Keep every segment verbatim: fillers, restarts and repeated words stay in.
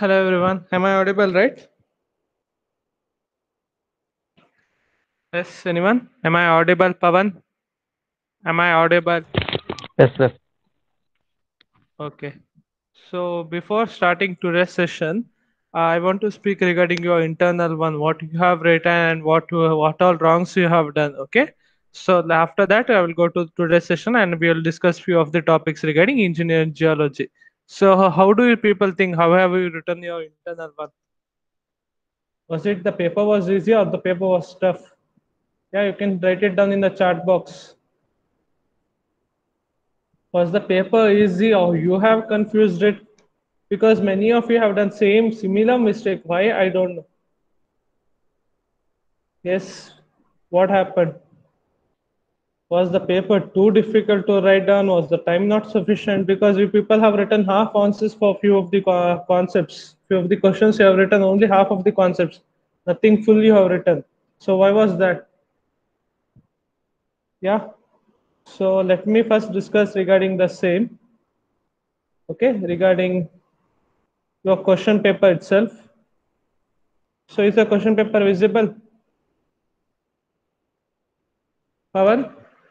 Hello everyone. Am I audible, right? Yes, anyone? Am I audible, Pavan? Am I audible? Yes, yes. Okay. So before starting today's session, I want to speak regarding your internal one, what you have written and what what all wrongs you have done. Okay. So after that, I will go to today's session and we will discuss few of the topics regarding engineering geology. So how do you people think? How have you written your internal one? Was it the paper was easy or the paper was tough? Yeah, you can write it down in the chat box. Was the paper easy or you have confused it? Because many of you have done same similar mistake. Why? I don't know. Yes. What happened? Was the paper too difficult to write down? Was the time not sufficient? Because you people have written half answers for few of the co- concepts. Few of the questions you have written only half of the concepts. Nothing full you have written. So why was that? Yeah. So let me first discuss regarding the same. Okay, regarding your question paper itself. So is the question paper visible? Pawan,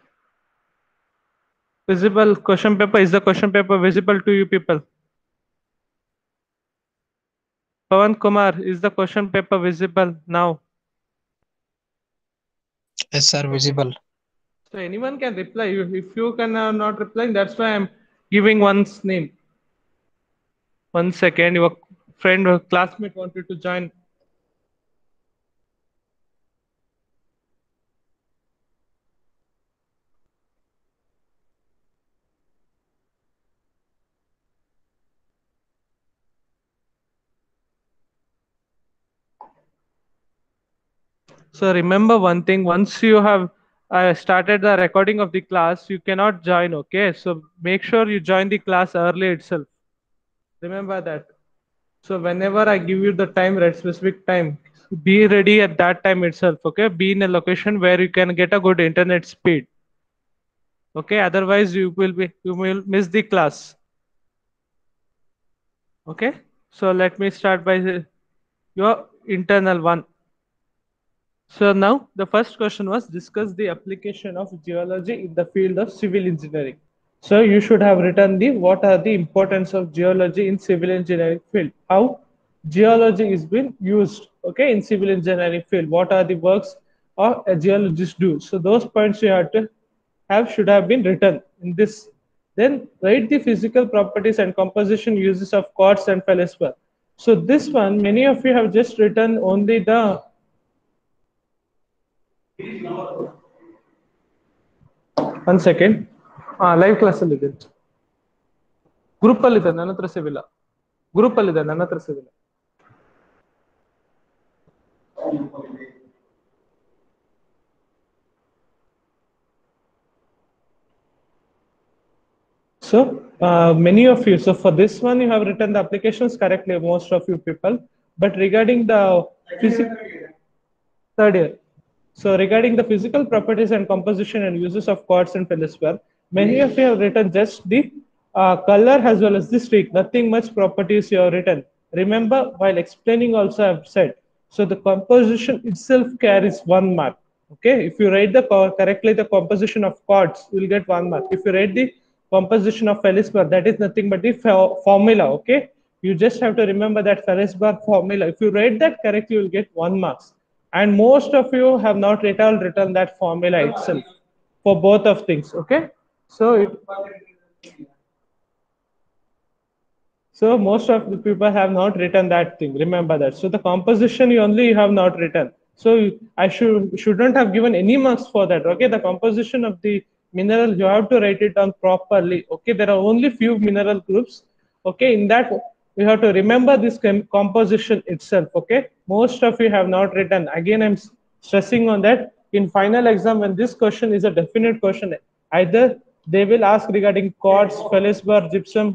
visible question paper. Is the question paper visible to you people? Pawan Kumar, is the question paper visible now? Yes, sir, visible. So anyone can reply. If if you can uh, not reply, that's why I'm giving one's name. One second, your friend or classmate wanted to join. So remember one thing, once you have uh, started the recording of the class, you cannot join, okay? So make sure you join the class early itself. Remember that. So whenever I give you the time, right, specific time, be ready at that time itself, okay? Be in a location where you can get a good internet speed, okay? Otherwise, you will be you will miss the class, okay? So let me start by the- your internal one. So now the first question was discuss the application of geology in the field of civil engineering. So you should have written the what are the importance of geology in civil engineering field. How geology is being used, okay, in civil engineering field. What are the works or a geologist do? So those points you have to have should have been written in this. Then write the physical properties and composition uses of quartz and feldspar. So this one, many of you have just written only the one second. Ah, live class ಅಲ್ಲಿ ಇದೆ group ಅಲ್ಲಿ ಇದೆ ನನ್ನ ಹತ್ರ ಸಿವಿಲ್ಲ group ಅಲ್ಲಿ ಇದೆ ನನ್ನ ಹತ್ರ ಸಿವಿಲ್ಲ So uh, many of you, so for this one, you have written the applications correctly, most of you people. But regarding the physical third year, so regarding the physical properties and composition and uses of quartz and feldspar, many of you have written just the uh, color as well as the streak. Nothing much properties you have written. Remember, while explaining, also I've said. So the composition itself carries one mark. Okay, if you write the co- correctly the composition of quartz, you will get one mark. If you write the composition of feldspar, that is nothing but the fo- formula. Okay, you just have to remember that feldspar formula. If you write that correctly, you will get one marks. And most of you have not written written that formula itself for both of things. Okay, so it, so most of the people have not written that thing. Remember that. So the composition you only have not written. So I should shouldn't have given any marks for that. Okay, the composition of the mineral you have to write it down properly. Okay, there are only few mineral groups. Okay, in that you have to remember this com- composition itself. Okay, most of you have not written. Again, I'm stressing on that. In final exam, when this question is a definite question, either they will ask regarding quartz, feldspar, gypsum.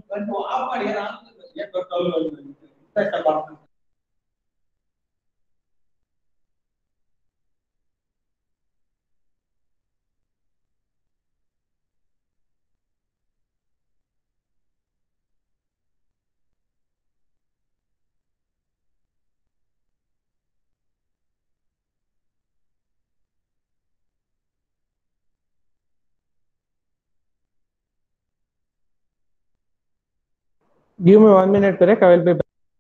Give me one minute, correct? I will be back.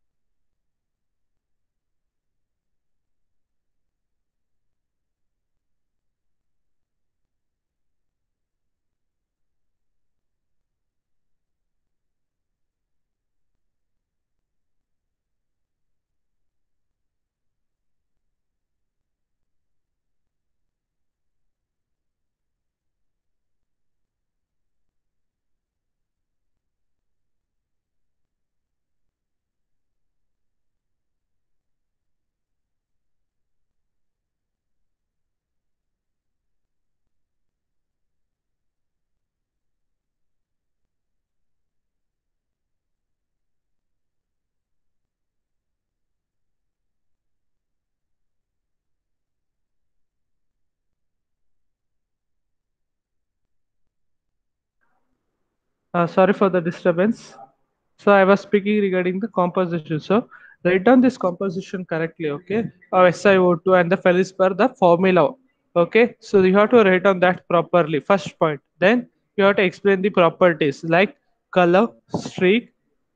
Uh, sorry for the disturbance. So I was speaking regarding the composition. So write down this composition correctly, okay? Of S i O two and the feldspar, the formula, okay? So you have to write down that properly. First point. Then you have to explain the properties like color, streak,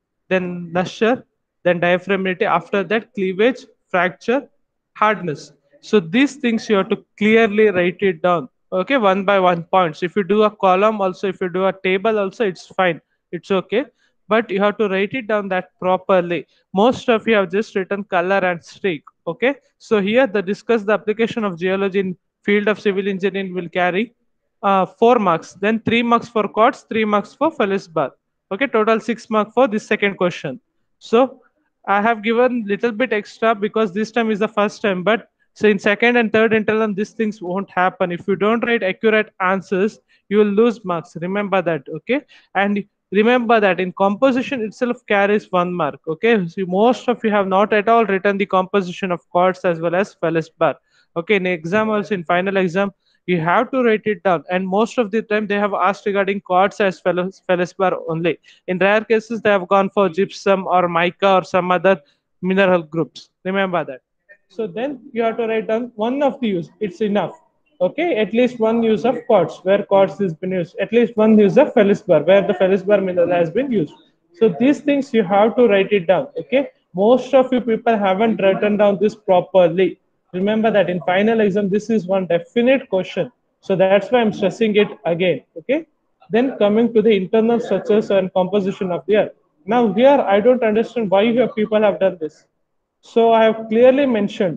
then luster, then diaphragmity. After that, cleavage, fracture, hardness. So these things you have to clearly write it down. Okay, one by one points. If you do a column, also if you do a table, also it's fine. It's okay. But you have to write it down that properly. Most of you have just written color and streak. Okay. So here the discuss the application of geology in field of civil engineering will carry uh, four marks. Then three marks for quartz, three marks for feldspar. Okay, total six mark for this second question. So I have given little bit extra because this time is the first time, but so in second and third interval these things won't happen. If you don't write accurate answers, you will lose marks, remember that. Okay, and remember that in composition itself carries one mark. Okay, so most of you have not at all written the composition of quartz as well as feldspar. Okay, in exam also, in final exam you have to write it down, and most of the time they have asked regarding quartz as fellows feldspar only. In rare cases they have gone for gypsum or mica or some other mineral groups, remember that. So then you have to write down one of the use, it's enough. Okay, at least one use of quartz where quartz has been used, at least one use of feldspar where the feldspar mineral has been used. So these things you have to write it down. Okay, most of you people haven't written down this properly. Remember that in final exam this is one definite question, so that's why I'm stressing it again. Okay, then coming to the internal structures and composition of the earth. Now here I don't understand why your people have done this. So I have clearly mentioned.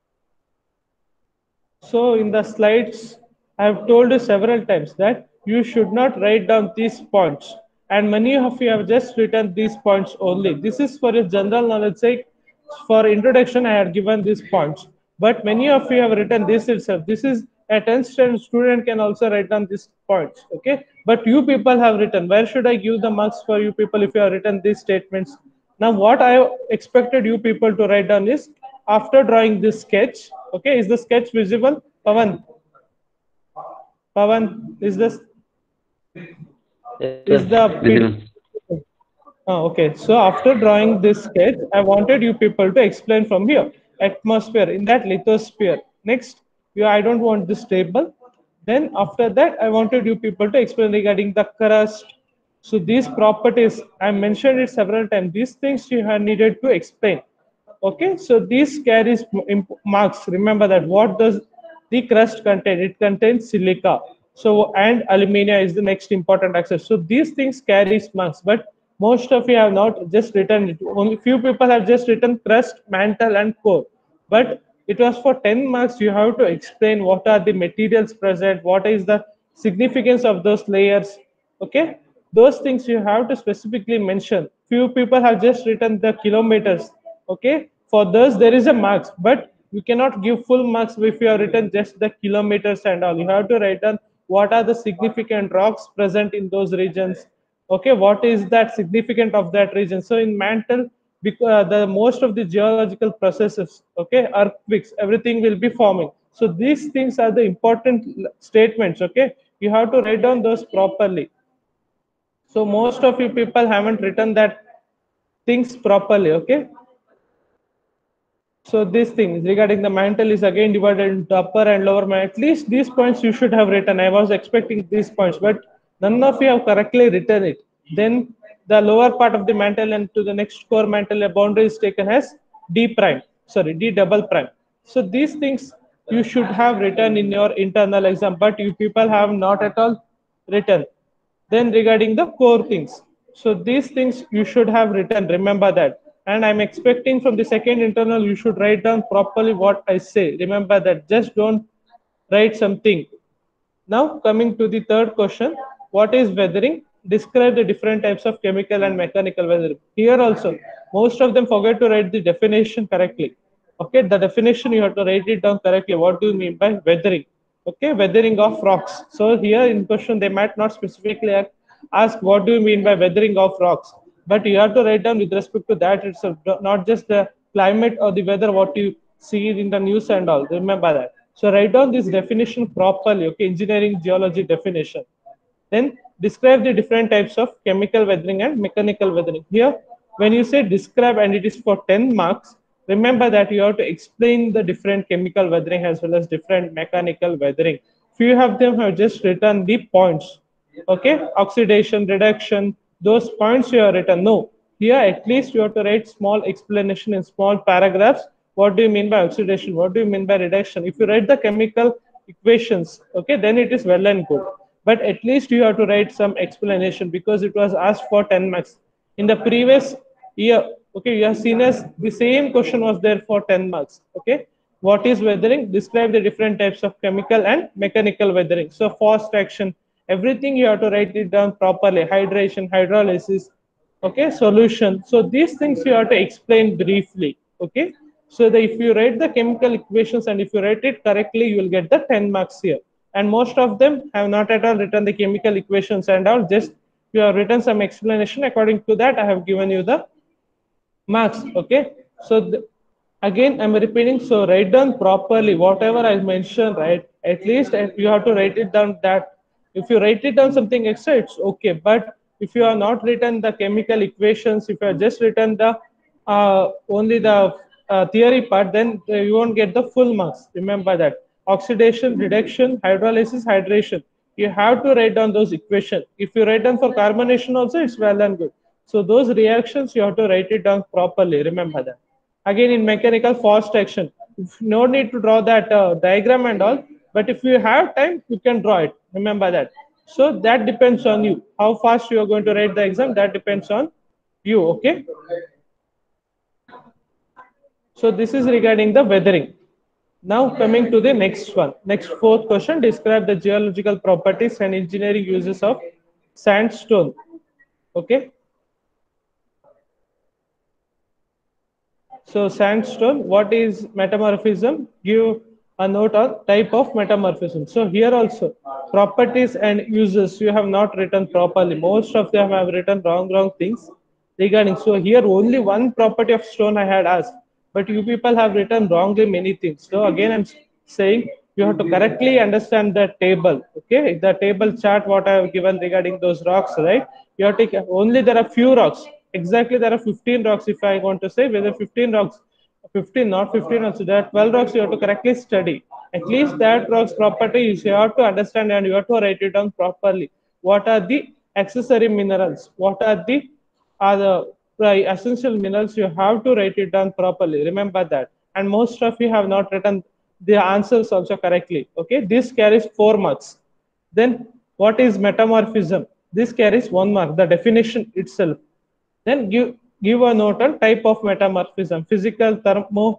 So in the slides, I have told you several times that you should not write down these points. And many of you have just written these points only. This is for your general knowledge sake. For introduction, I had given these points. But many of you have written this itself. This is a tenth standard student can also write down these points. Okay. But you people have written. Where should I give the marks for you people if you have written these statements? Now, what I expected you people to write down is after drawing this sketch, okay, is the sketch visible? Pavan, Pavan, is this Yes, is sir. the P D F? Visible. Oh, okay. So after drawing this sketch, I wanted you people to explain from here. Atmosphere in that lithosphere. Next, you I don't want this table. Then after that, I wanted you people to explain regarding the crust. So these properties, I mentioned it several times. These things you have needed to explain. Okay, so this carries marks. Remember that. What does the crust contain? It contains silica. So and alumina is the next important access. So these things carries marks, but most of you have not just written it. Only few people have just written crust, mantle, and core. But it was for ten marks. You have to explain what are the materials present, what is the significance of those layers. Okay, those things you have to specifically mention. Few people have just written the kilometers. Okay, for those there is a marks, but you cannot give full marks if you have written just the kilometers and all. You have to write down what are the significant rocks present in those regions. Okay, what is that significant of that region? So in mantle, because the most of the geological processes, okay, earthquakes, everything will be forming. So these things are the important statements. Okay, you have to write down those properly. So most of you people haven't written that things properly. Okay, so this thing regarding the mantle is again divided into upper and lower mantle. At least these points you should have written. I was expecting these points, but none of you have correctly written it. Then the lower part of the mantle and to the next core mantle, a boundary is taken as D prime, sorry, D double prime. So these things you should have written in your internal exam, but you people have not at all written. Then regarding the core things, so these things you should have written, remember that. And I'm expecting from the second internal, you should write down properly what I say. Remember that, just don't write something. Now coming to the third question, what is weathering? Describe the different types of chemical and mechanical weathering. Here also, most of them forget to write the definition correctly. Okay, the definition you have to write it down correctly. What do you mean by weathering? Okay, weathering of rocks. So here in question, they might not specifically ask what do you mean by weathering of rocks, but you have to write down with respect to that itself, not just the climate or the weather, what you see in the news and all. Remember that. So write down this definition properly. Okay, engineering geology definition. Then describe the different types of chemical weathering and mechanical weathering. Here, when you say describe and it is for ten marks, remember that you have to explain the different chemical weathering as well as different mechanical weathering. Few of them have just written the points. Okay, oxidation, reduction, those points you have written. No, here at least you have to write small explanation in small paragraphs. What do you mean by oxidation? What do you mean by reduction? If you write the chemical equations, okay, then it is well and good. But at least you have to write some explanation because it was asked for ten marks. In the previous year, okay, you have seen as the same question was there for ten marks. Okay, what is weathering? Describe the different types of chemical and mechanical weathering. So fast action, everything you have to write it down properly. Hydration, hydrolysis, okay, solution. So these things you have to explain briefly. Okay, so that if you write the chemical equations and if you write it correctly, you will get the ten marks here. And most of them have not at all written the chemical equations and all, just you have written some explanation. According to that, I have given you the marks. Okay, so the, again I'm repeating, so write down properly whatever I mentioned, right? At least you have to write it down. That if you write it down something extra, it's okay, but if you are not written the chemical equations, if you have just written the uh, only the uh, theory part, then uh, you won't get the full marks. Remember that. Oxidation, reduction, hydrolysis, hydration, you have to write down those equations. If you write down for carbonation also, it's well and good. So those reactions you have to write it down properly. Remember that. Again, in mechanical fast action, no need to draw that uh, diagram and all, but if you have time, you can draw it. Remember that. So that depends on you. How fast you are going to write the exam, that depends on you. Okay. So this is regarding the weathering. Now coming to the next one. Next fourth question, describe the geological properties and engineering uses of sandstone. Okay. So sandstone, what is metamorphism? Give a note on type of metamorphism. So here also, properties and uses you have not written properly. Most of them have written wrong, wrong things regarding. So here only one property of stone I had asked, but you people have written wrongly many things. So again, I'm saying you have to correctly understand the table. Okay, the table chart what I have given regarding those rocks, right? You have to take only there are few rocks. Exactly, there are fifteen rocks. If I want to say whether fifteen rocks, fifteen, not fifteen also, there are twelve rocks you have to correctly study. At least that rocks properties you have to understand and you have to write it down properly. What are the accessory minerals? What are the are the uh, essential minerals? You have to write it down properly. Remember that. And most of you have not written the answers also correctly. Okay, this carries four marks. Then what is metamorphism? This carries one mark, the definition itself. Then give give a note on type of metamorphism: physical, thermo.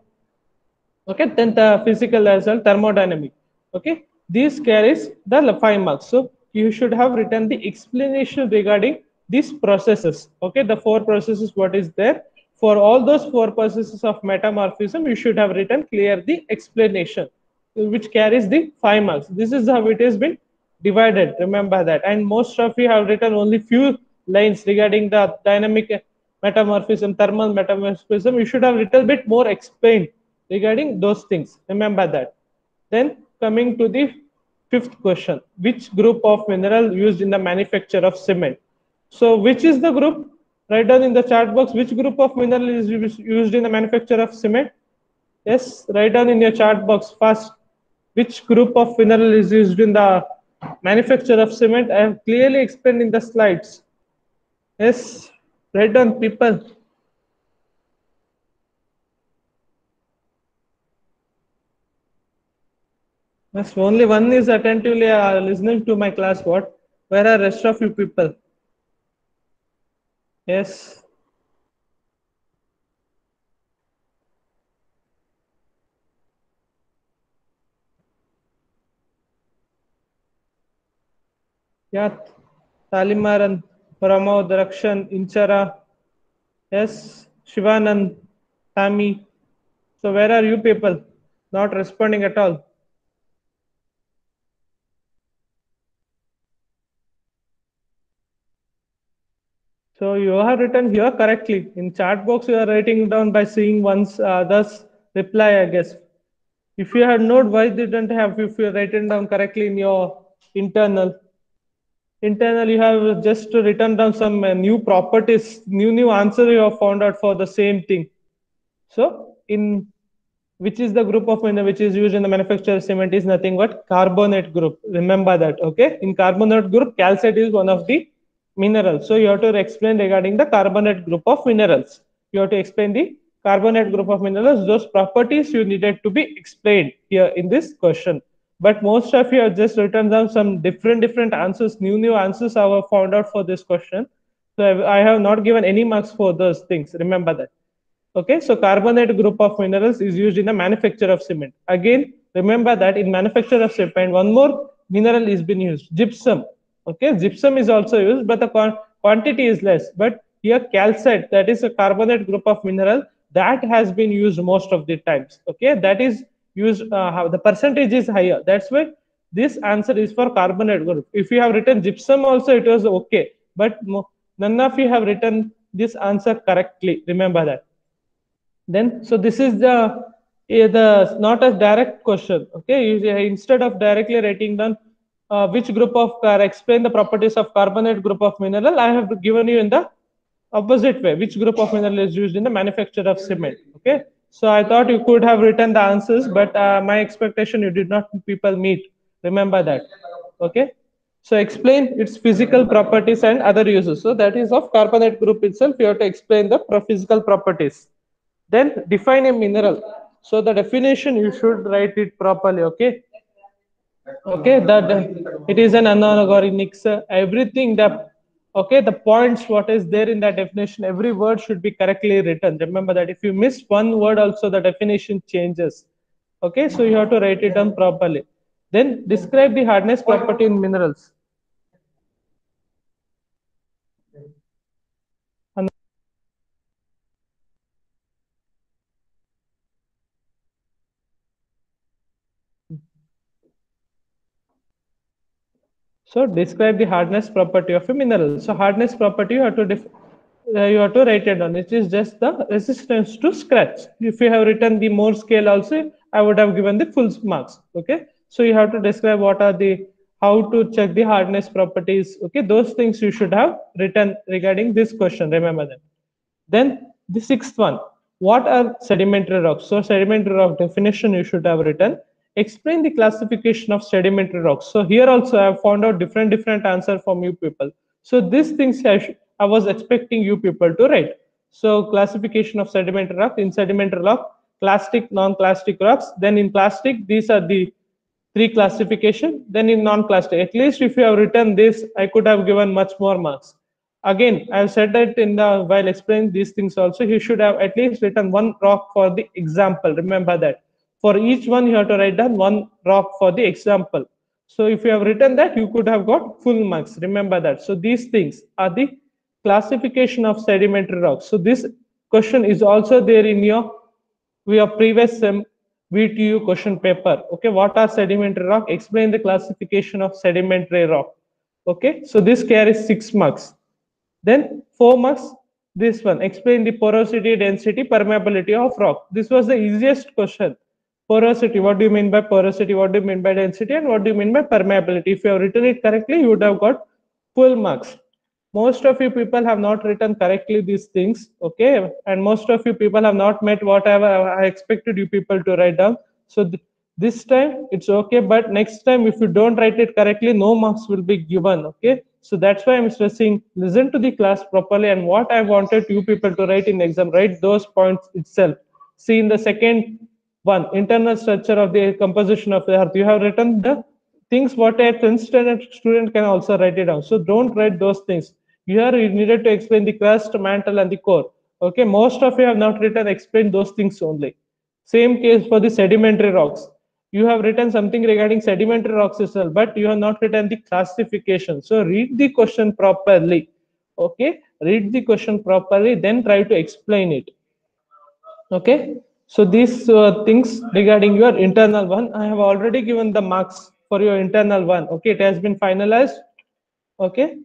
Okay, then the physical as well, thermodynamic. Okay, these carries the five marks. So you should have written the explanation regarding these processes. Okay, the four processes what is there. For all those four processes of metamorphism, you should have written clear the explanation, which carries the five marks. This is how it has been divided. Remember that. And most of you have written only few lines regarding the dynamic metamorphism, thermal metamorphism. You should have a little bit more explained regarding those things. Remember that. Then coming to the fifth question, which group of mineral used in the manufacture of cement? So which is the group? Write down in the chat box which group of mineral is used in the manufacture of cement. Yes, write down in your chat box fast. Which group of mineral is used in the manufacture of cement? I have clearly explained in the slides. Yes, Write down, people. Yes, only one is attentively uh, listening to my class. What? Where are rest of you people? Yes. Yeah. Talimaran, Pramod, Rakshan, Inchara. Yes. Shivanand, Tami. So where are you people? Not responding at all. So you have written here correctly. In chat box, you are writing down by seeing one's uh, others reply, I guess. If you had note, why didn't have if you written down correctly in your internal? Internal, you have just written down some uh, new properties, new new answer you have found out for the same thing. So in which is the group of mineral which is used in the manufacture of cement is nothing but carbonate group. Remember that, okay? In carbonate group, calcite is one of the minerals. So you have to explain regarding the carbonate group of minerals. You have to explain the carbonate group of minerals. Those properties you needed to be explained here in this question. But most of you have just written down some different different answers, new new answers I have found out for this question. So I have not given any marks for those things. Remember that. Okay, so carbonate group of minerals is used in the manufacture of cement. Again, remember that in manufacture of cement, one more mineral is being used, gypsum. Okay, gypsum is also used, but the quantity is less. But here calcite, that is a carbonate group of mineral that has been used most of the times. Okay, that is used, uh, how the percentage is higher. That's why this answer is for carbonate group. If you have written gypsum also, it was okay. But none of you have written this answer correctly. Remember that. Then so this is the uh, the not a direct question. Okay, you, uh, instead of directly writing down uh, which group of car explain the properties of carbonate group of mineral, I have given you in the opposite way which group of mineral is used in the manufacture of cement. Okay, so I thought you could have written the answers, but uh, my expectation you did not people meet. Remember that. Okay, so explain its physical properties and other uses. So that is of carbonate group itself. You have to explain the physical properties. Then define a mineral. So the definition you should write it properly. Okay. Okay. That it is an anorganic. Everything that okay the points what is there in that definition. Every word should be correctly written. Remember that if you miss one word, also the definition changes. Okay. So you have to write it down properly. Then describe the hardness property in minerals. So describe the hardness property of a mineral. So hardness property you have to def uh, you have to write it down. It is just the resistance to scratch. If you have written the more scale also, I would have given the full marks. Okay. So you have to describe what are the how to check the hardness properties. Okay, those things you should have written regarding this question. Remember that. Then the sixth one, what are sedimentary rocks? So sedimentary rock definition you should have written. Explain the classification of sedimentary rocks. So here also I have found out different different answer from you people. So these things I, I was expecting you people to write. So classification of sedimentary rock. In sedimentary rock, clastic, non-clastic rocks. Then in plastic, these are the three classification. Then in non-clastic, at least if you have written this, I could have given much more marks. Again, I have said that in the while explaining these things also, you should have at least written one rock for the example. Remember that. For each one, you have to write down one rock for the example. So if you have written that, you could have got full marks. Remember that. So these things are the classification of sedimentary rocks. So this question is also there in your your previous sem V T U question paper. Okay, what are sedimentary rock? Explain the classification of sedimentary rock. Okay, so this carries six marks. Then four marks, this one, explain the porosity, density, permeability of rock. This was the easiest question. Porosity, what do you mean by porosity? What do you mean by density? And what do you mean by permeability? If you have written it correctly, you would have got full marks. Most of you people have not written correctly these things, okay? And most of you people have not met whatever I expected you people to write down. So th this time it's okay, but next time if you don't write it correctly, no marks will be given, okay? So that's why I'm stressing, listen to the class properly, and what I wanted you people to write in exam, write those points itself. See in the second one, internal structure of the composition of the earth, you have written the things what a tenth standard student can also write it down. So don't write those things. Here you needed to explain the crust, mantle, and the core. Okay, most of you have not written explain those things only. Same case for the sedimentary rocks. You have written something regarding sedimentary rocks as well, but you have not written the classification. So read the question properly. Okay, read the question properly, then try to explain it. Okay, so these uh, things regarding your internal one, I have already given the marks for your internal one. Okay, it has been finalized. Okay,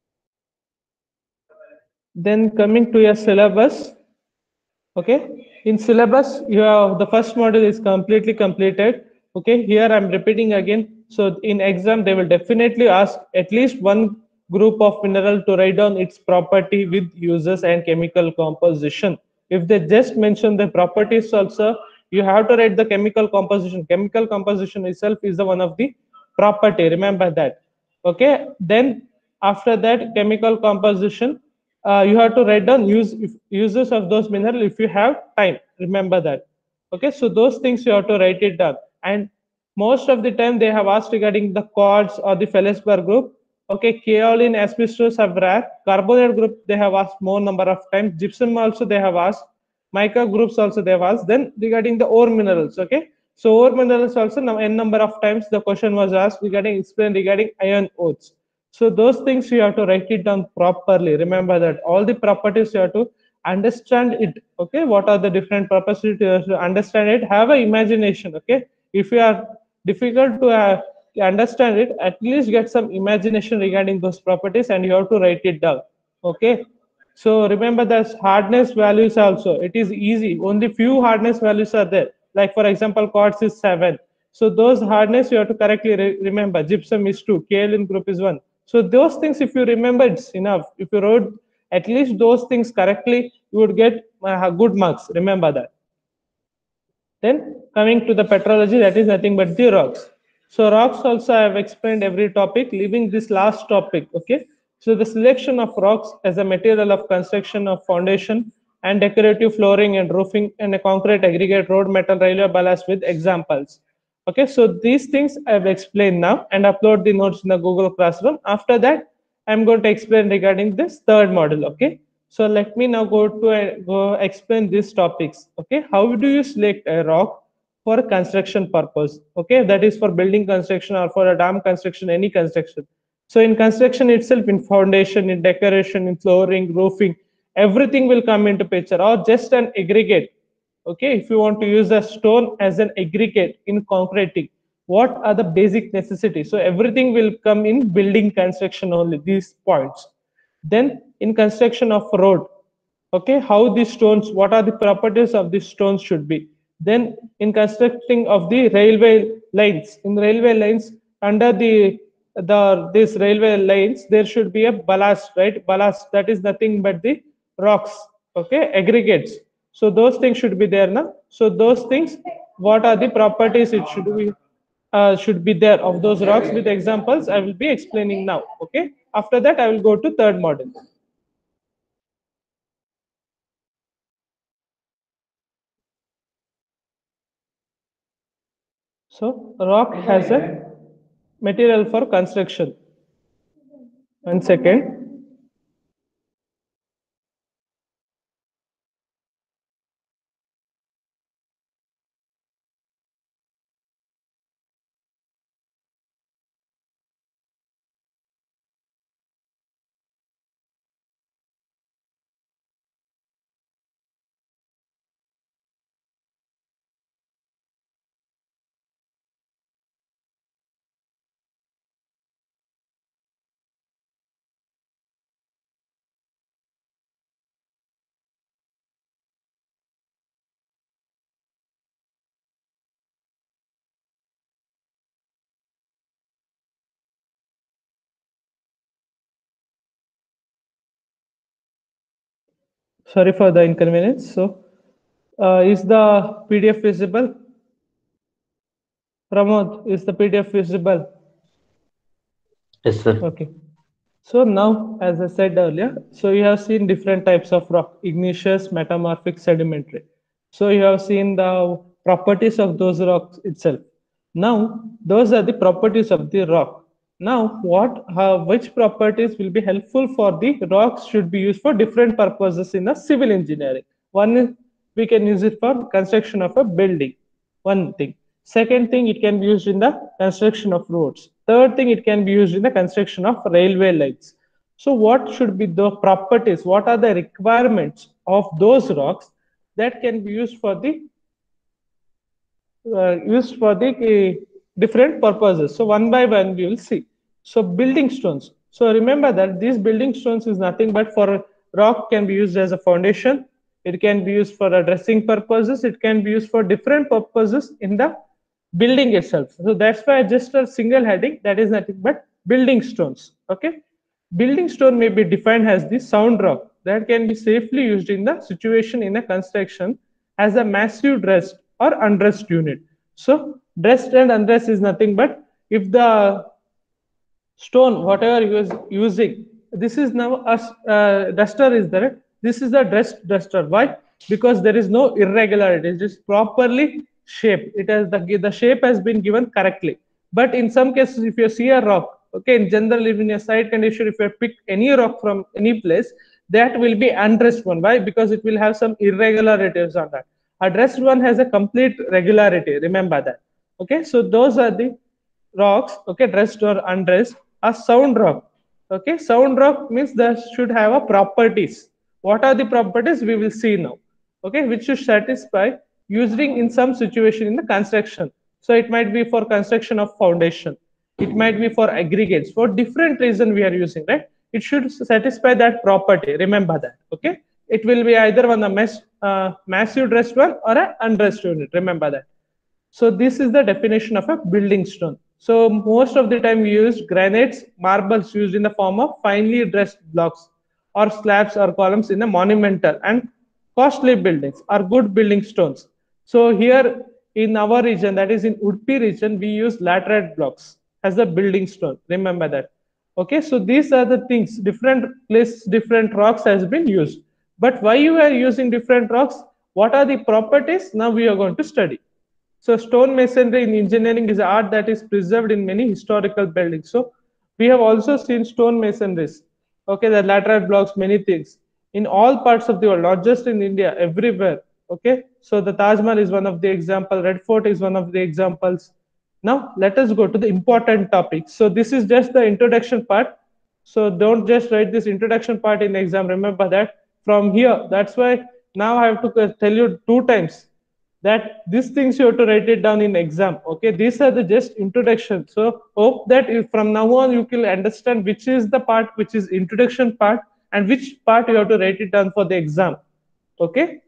then coming to your syllabus. Okay, in syllabus you have the first module is completely completed. Okay, here I'm repeating again. So in exam they will definitely ask at least one group of mineral to write down its property with uses and chemical composition. If they just mention the properties also, you have to write the chemical composition. Chemical composition itself is the one of the property, remember that. Okay, then after that chemical composition, uh, you have to write down use if, uses of those mineral if you have time, remember that. Okay, so those things you have to write it down. And most of the time they have asked regarding the quartz or the feldspar group. Okay, kaolin, asbestos are rare. Carbonate group they have asked more number of times. Gypsum also they have asked. Mica groups also they have asked. Then regarding the ore minerals, okay, so ore minerals also now n number of times the question was asked regarding explain regarding iron ores. So those things you have to write it down properly. Remember that all the properties you have to understand it. Okay, what are the different properties? You have to understand it. Have an imagination. Okay, if you are difficult to uh, understand it, at least get some imagination regarding those properties, and you have to write it down. Okay, so remember that hardness values also, it is easy. Only few hardness values are there. Like for example, quartz is seven. So those hardness you have to correctly re remember. Gypsum is two. Kaolin group is one. So those things, if you remember, it's enough. If you wrote at least those things correctly, you would get uh, good marks. Remember that. Then coming to the petrology, that is nothing but the rocks. So rocks also I have explained every topic, leaving this last topic. Okay. So the selection of rocks as a material of construction of foundation and decorative flooring and roofing and a concrete aggregate road metal railway ballast with examples. Okay. So these things I have explained now and upload the notes in the Google Classroom. After that, I'm going to explain regarding this third model. Okay. So let me now go to uh, go explain these topics. Okay, how do you select a rock for construction purpose? Okay, that is for building construction or for a dam construction, any construction. So in construction itself, in foundation, in decoration, in flooring, roofing, everything will come into picture, or just an aggregate. Okay, if you want to use a stone as an aggregate in concreting, what are the basic necessities? So everything will come in building construction only, these points. Then in construction of road, okay, how these stones, what are the properties of these stones should be. Then in constructing of the railway lines, in railway lines, under the the these railway lines, there should be a ballast, right? Ballast, that is nothing but the rocks, okay, aggregates. So those things should be there now. So those things, what are the properties it should be, uh, should be there of those rocks with examples I will be explaining now. Okay, after that I will go to third model. So rock has a material for construction. One second. Sorry for the inconvenience. So uh, is the P D F visible? Pramod, is the P D F visible? Yes, sir. Okay. So now, as I said earlier, so you have seen different types of rock: igneous, metamorphic, sedimentary. So you have seen the properties of those rocks itself. Now, those are the properties of the rock. Now, what, how, which properties will be helpful for the rocks should be used for different purposes in a civil engineering. One is we can use it for construction of a building. One thing. Second thing, it can be used in the construction of roads. Third thing, it can be used in the construction of railway lines. So what should be the properties? What are the requirements of those rocks that can be used for the uh, used for the uh, different purposes? So one by one we will see. So building stones. So remember that these building stones is nothing but for rock can be used as a foundation. It can be used for addressing purposes. It can be used for different purposes in the building itself. So that's why just a single heading, that is nothing but building stones. Okay. Building stone may be defined as the sound rock that can be safely used in the situation in a construction as a massive dressed or undressed unit. So dressed and undressed is nothing but if the stone whatever you is using, this is now a uh, duster is there, this is a dressed duster. Why? Because there is no irregularity, it is properly shaped, it has the the shape has been given correctly. But in some cases if you see a rock, okay, in general in a site condition, if you pick any rock from any place, that will be undressed one. Why? Because it will have some irregularities on that. A dressed one has a complete regularity, remember that. Okay, so those are the rocks, okay, dressed or undressed. A sound rock, okay, sound rock means that should have a properties. What are the properties we will see now, okay, which should satisfy using in some situation in the construction. So it might be for construction of foundation, it might be for aggregates, for different reason we are using, right? It should satisfy that property, remember that. Okay, it will be either one a mass, uh, massive dressed one or a undressed unit, remember that. So this is the definition of a building stone. So most of the time we use granites, marbles used in the form of finely dressed blocks or slabs or columns in the monumental and costly buildings are good building stones. So here in our region, that is in Udupi region, we use laterite blocks as a building stone. Remember that. Okay, so these are the things, different places, different rocks has been used. But why you are using different rocks? What are the properties? Now we are going to study. So stone masonry in engineering is art that is preserved in many historical buildings. So we have also seen stone masonries. Okay, the lateral blocks, many things in all parts of the world, not just in India, everywhere. Okay, so the Taj Mahal is one of the example. Red Fort is one of the examples. Now let us go to the important topics. So this is just the introduction part. So don't just write this introduction part in exam. Remember that from here. That's why now I have to tell you two times that these things you have to write it down in exam. Okay, these are the just introduction. So hope that if from now on you can understand which is the part which is introduction part and which part you have to write it down for the exam. Okay,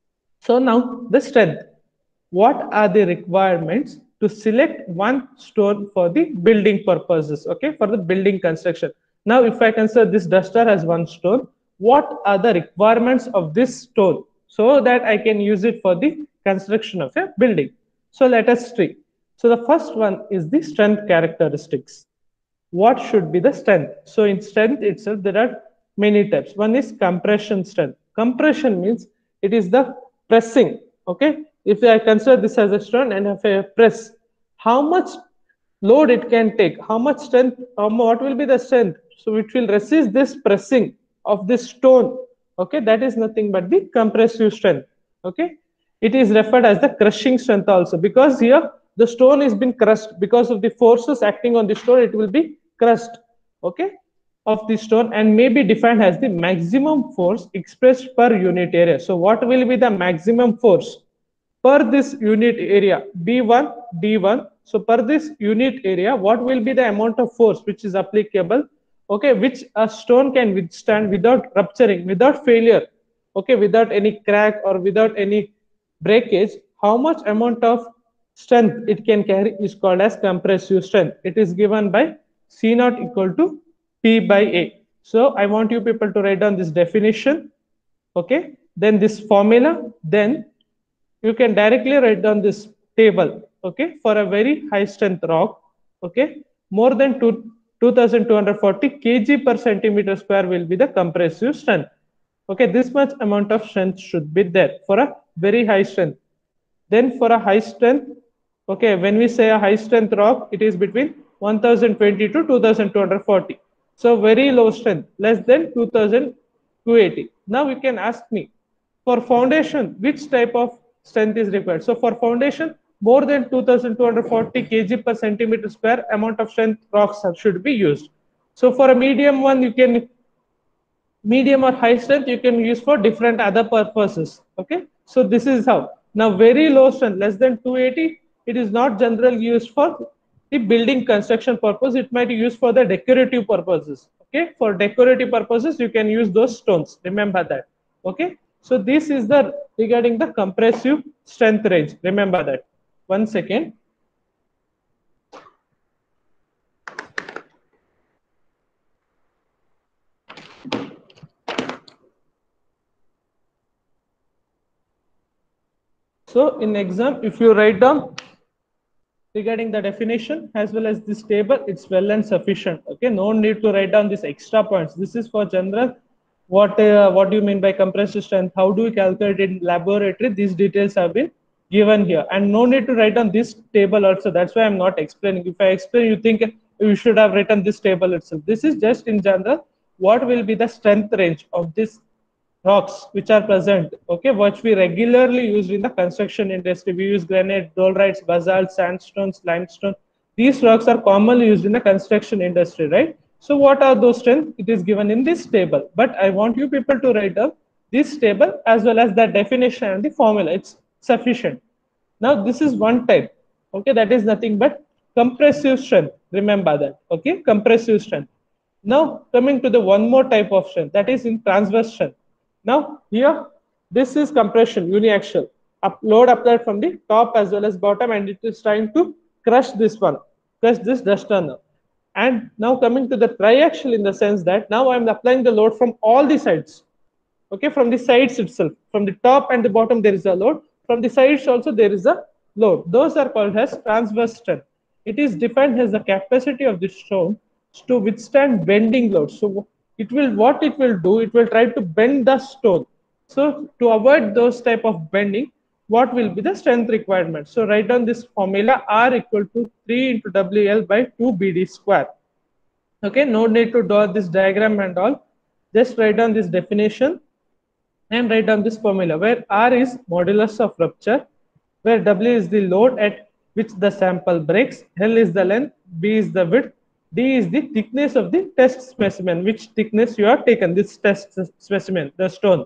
so now the strength. What are the requirements to select one stone for the building purposes? Okay, for the building construction. Now, if I consider this duster as one stone, what are the requirements of this stone so that I can use it for the construction of a building? So let us see. So the first one is the strength characteristics. What should be the strength? So in strength itself, there are many types. One is compression strength. Compression means it is the pressing. Okay, if I consider this as a stone and if I press, how much load it can take, how much strength, um, what will be the strength, so it will resist this pressing of this stone. Okay, that is nothing but the compressive strength. Okay, it is referred as the crushing strength also, because here the stone is been crushed because of the forces acting on the stone, it will be crushed, okay, of the stone, and may be defined as the maximum force expressed per unit area. So what will be the maximum force per this unit area, B one, D one? So per this unit area, what will be the amount of force which is applicable, okay, which a stone can withstand without rupturing, without failure, okay, without any crack or without any breakage? How much amount of strength it can carry is called as compressive strength. It is given by C naught equal to P by A. So I want you people to write down this definition, okay, then this formula, then you can directly write down this table, okay, for a very high strength rock, okay, more than two two thousand two hundred forty kg per centimeter square will be the compressive strength. Okay, this much amount of strength should be there for a very high strength. Then for a high strength, okay, when we say a high strength rock, it is between one thousand twenty to two thousand two hundred forty. So very low strength, less than two thousand two hundred eighty. Now you can ask me, for foundation, which type of strength is required? So for foundation, more than two thousand two hundred forty kg per centimeter square amount of strength rocks should be used. So for a medium one, you can medium or high strength you can use for different other purposes. Okay, so this is how. Now very low strength, less than two hundred eighty, it is not generally used for the building construction purpose. It might be used for the decorative purposes. Okay, for decorative purposes you can use those stones, remember that. Okay, so this is the regarding the compressive strength range, remember that. One second. So in exam, if you write down regarding the definition as well as this table, it's well and sufficient. Okay, no need to write down these extra points. This is for general. What uh, what do you mean by compressive strength? How do we calculate it in laboratory? These details have been given here, and no need to write down this table also. That's why I'm not explaining. If I explain, you think you should have written this table itself. This is just in general. What will be the strength range of this rocks which are present, okay, which we regularly use in the construction industry? We use granite, dolomites, basalt, sandstones, limestone. These rocks are commonly used in the construction industry, right? So what are those strengths? It is given in this table, but I want you people to write down this table as well as the definition and the formula. It's sufficient. Now this is one type, okay, that is nothing but compressive strength, remember that. Okay, compressive strength. Now coming to the one more type of strength, that is in transverse strength. Now here, this is compression, uniaxial. Up, load applied from the top as well as bottom, and it is trying to crush this one, crush this dust turner. And now coming to the triaxial, in the sense that now I am applying the load from all the sides. Okay, from the sides itself, from the top and the bottom there is a load. From the sides also there is a load. Those are called as transverse strength. It is defined as the capacity of the stone to withstand bending loads. So it will, what it will do, it will try to bend the stone. So to avoid those type of bending, what will be the strength requirement? So write down this formula, R equal to three into W L by two B D square. Okay, no need to draw this diagram and all. Just write down this definition and write down this formula, where R is modulus of rupture, where W is the load at which the sample breaks, L is the length, B is the width, D is the thickness of the test specimen, which thickness you have taken, this test specimen, the stone.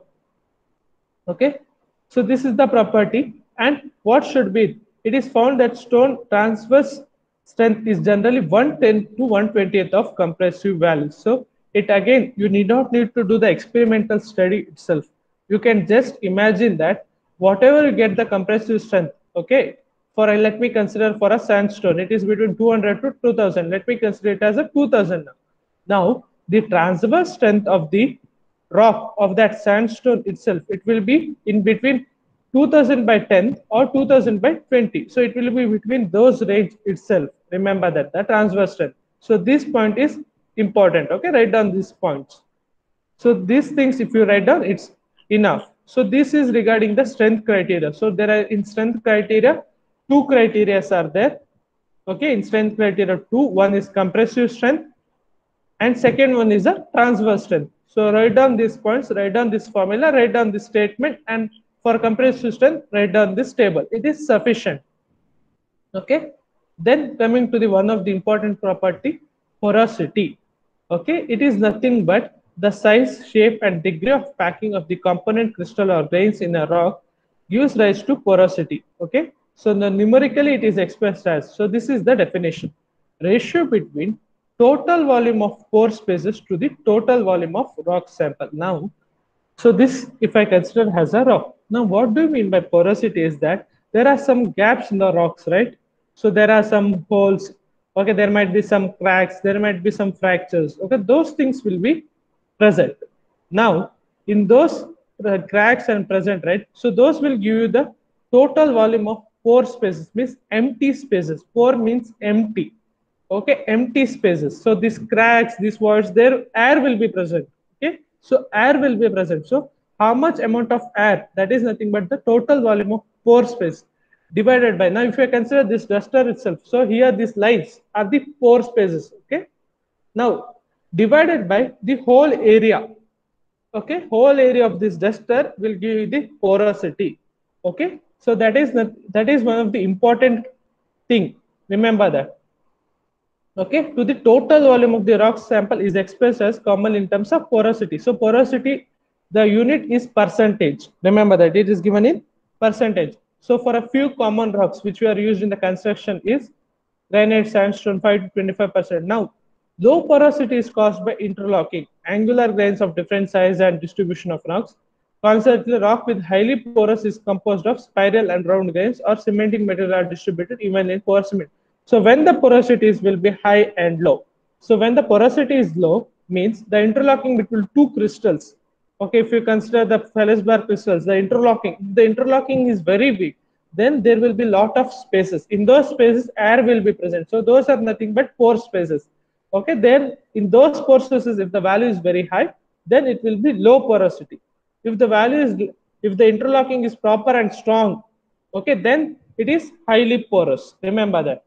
Okay, so this is the property. And what should be? It is found that stone transverse strength is generally one tenth to one twentieth of compressive value. So it again, you need not need to do the experimental study itself. You can just imagine that whatever you get the compressive strength, okay, for a, let me consider for a sandstone, it is between two hundred to two thousand. Let me consider it as a two thousand now. Now, the transverse strength of the rock of that sandstone itself, it will be in between two thousand by ten or two thousand by twenty. So it will be between those range itself. Remember that, the transverse strength. So this point is important. Okay, write down these points. So these things, if you write down, it's enough. So this is regarding the strength criteria. So there are in strength criteria, two criteria are there. Okay, in strength criteria two, one is compressive strength and second one is a transverse strength. So write down these points, write down this formula, write down this statement, and for compressive strength, write down this table. It is sufficient. Okay, then coming to the one of the important property, porosity. Okay, it is nothing but the size, shape, and degree of packing of the component crystal or grains in a rock gives rise to porosity. Okay, so the numerically it is expressed as, so this is the definition, ratio between total volume of pore spaces to the total volume of rock sample. Now, so this, if I consider as a rock, now what do you mean by porosity is that there are some gaps in the rocks, right? So there are some holes, okay, there might be some cracks, there might be some fractures, okay, those things will be present. Now, in those uh, cracks and present, right, so those will give you the total volume of pore spaces, means empty spaces. Pore means empty. Okay, empty spaces. So these cracks, these voids, there air will be present. Okay, so air will be present. So how much amount of air? That is nothing but the total volume of pore space divided by. Now, if you consider this duster itself, so here these lines are the pore spaces. Okay, now divided by the whole area. Okay, whole area of this duster will give you the porosity. Okay, so that is the, that is one of the important thing. Remember that. Okay, to the total volume of the rock sample is expressed as common in terms of porosity. So porosity, the unit is percentage. Remember that it is given in percentage. So for a few common rocks which we are used in the construction is granite, sandstone, five to twenty-five percent. Now, low porosity is caused by interlocking, angular grains of different size and distribution of rocks. Consequently, rock with highly porous is composed of spiral and round grains, or cementing material are distributed even in porous cement. So when the porosities will be high and low. So when the porosity is low, means the interlocking between two crystals. Okay, if you consider the feldspar crystals, the interlocking, the interlocking is very weak, then there will be lot of spaces. In those spaces, air will be present. So those are nothing but pore spaces. Okay, then in those pore spaces, if the value is very high, then it will be low porosity. If the value is, if the interlocking is proper and strong, okay, then it is highly porous. Remember that.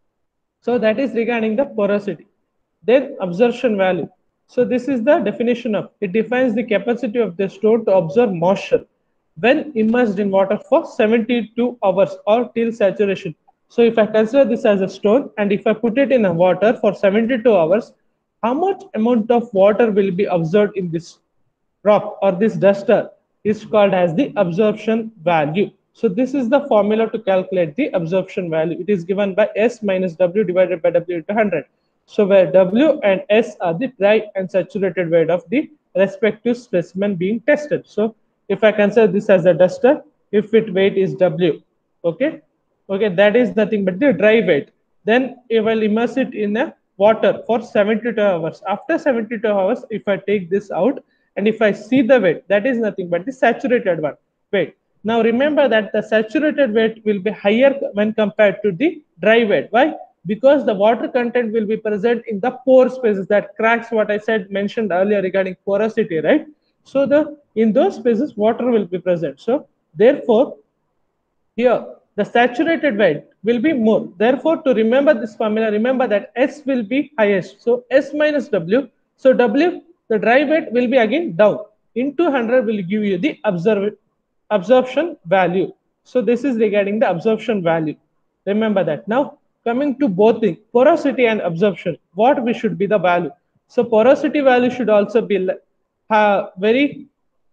So that is regarding the porosity. Then absorption value. So this is the definition of, it defines the capacity of the stone to absorb moisture when immersed in water for seventy-two hours or till saturation. So if I consider this as a stone and if I put it in a water for seventy-two hours, how much amount of water will be absorbed in this rock or this duster is called as the absorption value. So this is the formula to calculate the absorption value. It is given by S minus W divided by W into one hundred. So where W and S are the dry and saturated weight of the respective specimen being tested. So if I consider this as a duster, if its weight is W, okay, okay, that is nothing but the dry weight. Then I will immerse it in a water for seventy-two hours. After seventy-two hours, if I take this out and if I see the weight, that is nothing but the saturated one weight. Now remember that the saturated weight will be higher when compared to the dry weight. Why? Because the water content will be present in the pore spaces, that cracks what I said mentioned earlier regarding porosity, right? So the in those spaces water will be present. So therefore here the saturated weight will be more. Therefore, to remember this formula, remember that S will be highest. So S minus W. So W, the dry weight will be again down. Into one hundred will give you the absorb absorption value. So this is regarding the absorption value. Remember that. Now coming to both things, porosity and absorption, what we should be the value. So porosity value should also be uh, very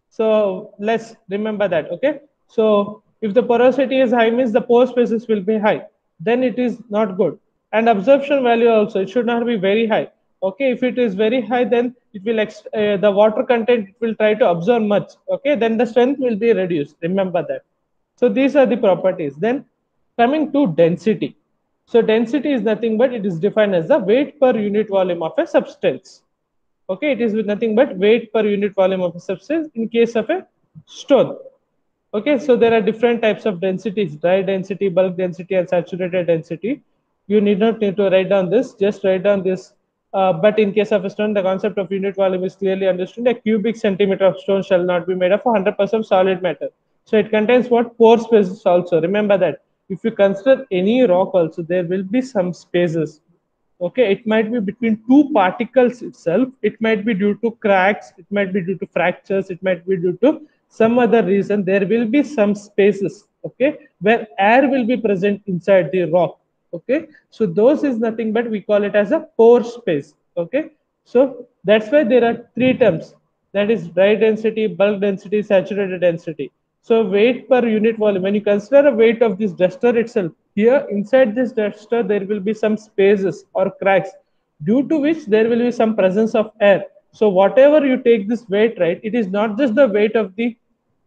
so let's remember that. Okay, so if the porosity is high means the pore spaces will be high, then it is not good. And absorption value also, it should not be very high. Okay, if it is very high, then it will ex uh, the water content it will try to absorb much. Okay, then the strength will be reduced. Remember that. So these are the properties. Then coming to density. So density is nothing but it is defined as the weight per unit volume of a substance. Okay, it is with nothing but weight per unit volume of a substance in case of a stone. Okay, so there are different types of densities: dry density, bulk density, and saturated density. You need not need to write down this, just write down this. Uh, but in case of a stone, the concept of unit volume is clearly understood. A cubic centimeter of stone shall not be made of one hundred percent solid matter. So it contains what? Pore spaces also. Remember that. If you consider any rock also, there will be some spaces. Okay, it might be between two particles itself, it might be due to cracks, it might be due to fractures, it might be due to some other reason, there will be some spaces, okay, where air will be present inside the rock. Okay, so those is nothing but we call it as a pore space. Okay, so that's why there are three terms, that is dry density, bulk density, saturated density. So weight per unit volume, when you consider a weight of this duster itself, here inside this duster there will be some spaces or cracks, due to which there will be some presence of air. So whatever you take this weight, right, it is not just the weight of the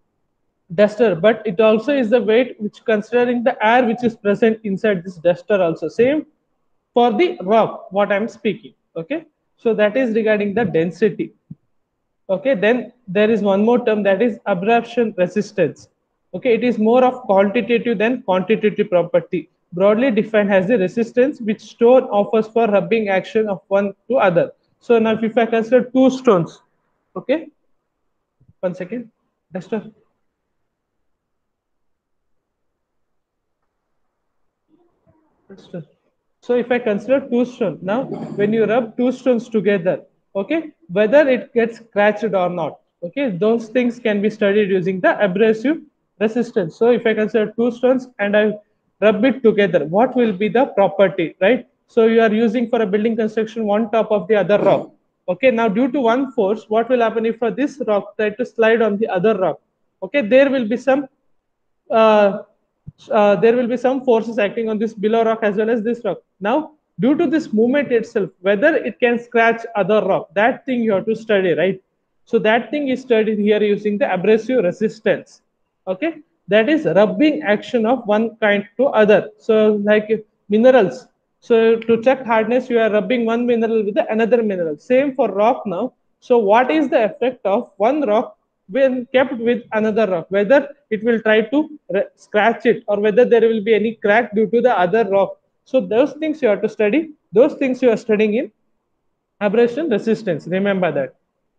duster, but it also is the weight which considering the air which is present inside this duster also. Same for the rock, what I'm speaking. Okay, so that is regarding the density. Okay, then there is one more term, that is abrasion resistance. Okay, it is more of quantitative than quantitative property. broadly defined as the resistance which stone offers for rubbing action of one to other. So now if I consider two stones, okay, one second, Esther. Esther. So if I consider two stones, now when you rub two stones together, okay, whether it gets scratched or not, okay, those things can be studied using the abrasive resistance. So if I consider two stones and I rub it together, what will be the property, right? So you are using for a building construction one top of the other rock. Okay, now due to one force, what will happen if for this rock try to slide on the other rock? Okay, there will be some uh, uh, there will be some forces acting on this below rock as well as this rock. Now, due to this movement itself, whether it can scratch other rock, that thing you have to study, right? So that thing is studied here using the abrasive resistance. Okay, that is rubbing action of one kind to other. So like minerals. So to check hardness, you are rubbing one mineral with another mineral. Same for rock now. So what is the effect of one rock when kept with another rock, whether it will try to scratch it or whether there will be any crack due to the other rock? So those things you have to study, those things you are studying in abrasion resistance, remember that.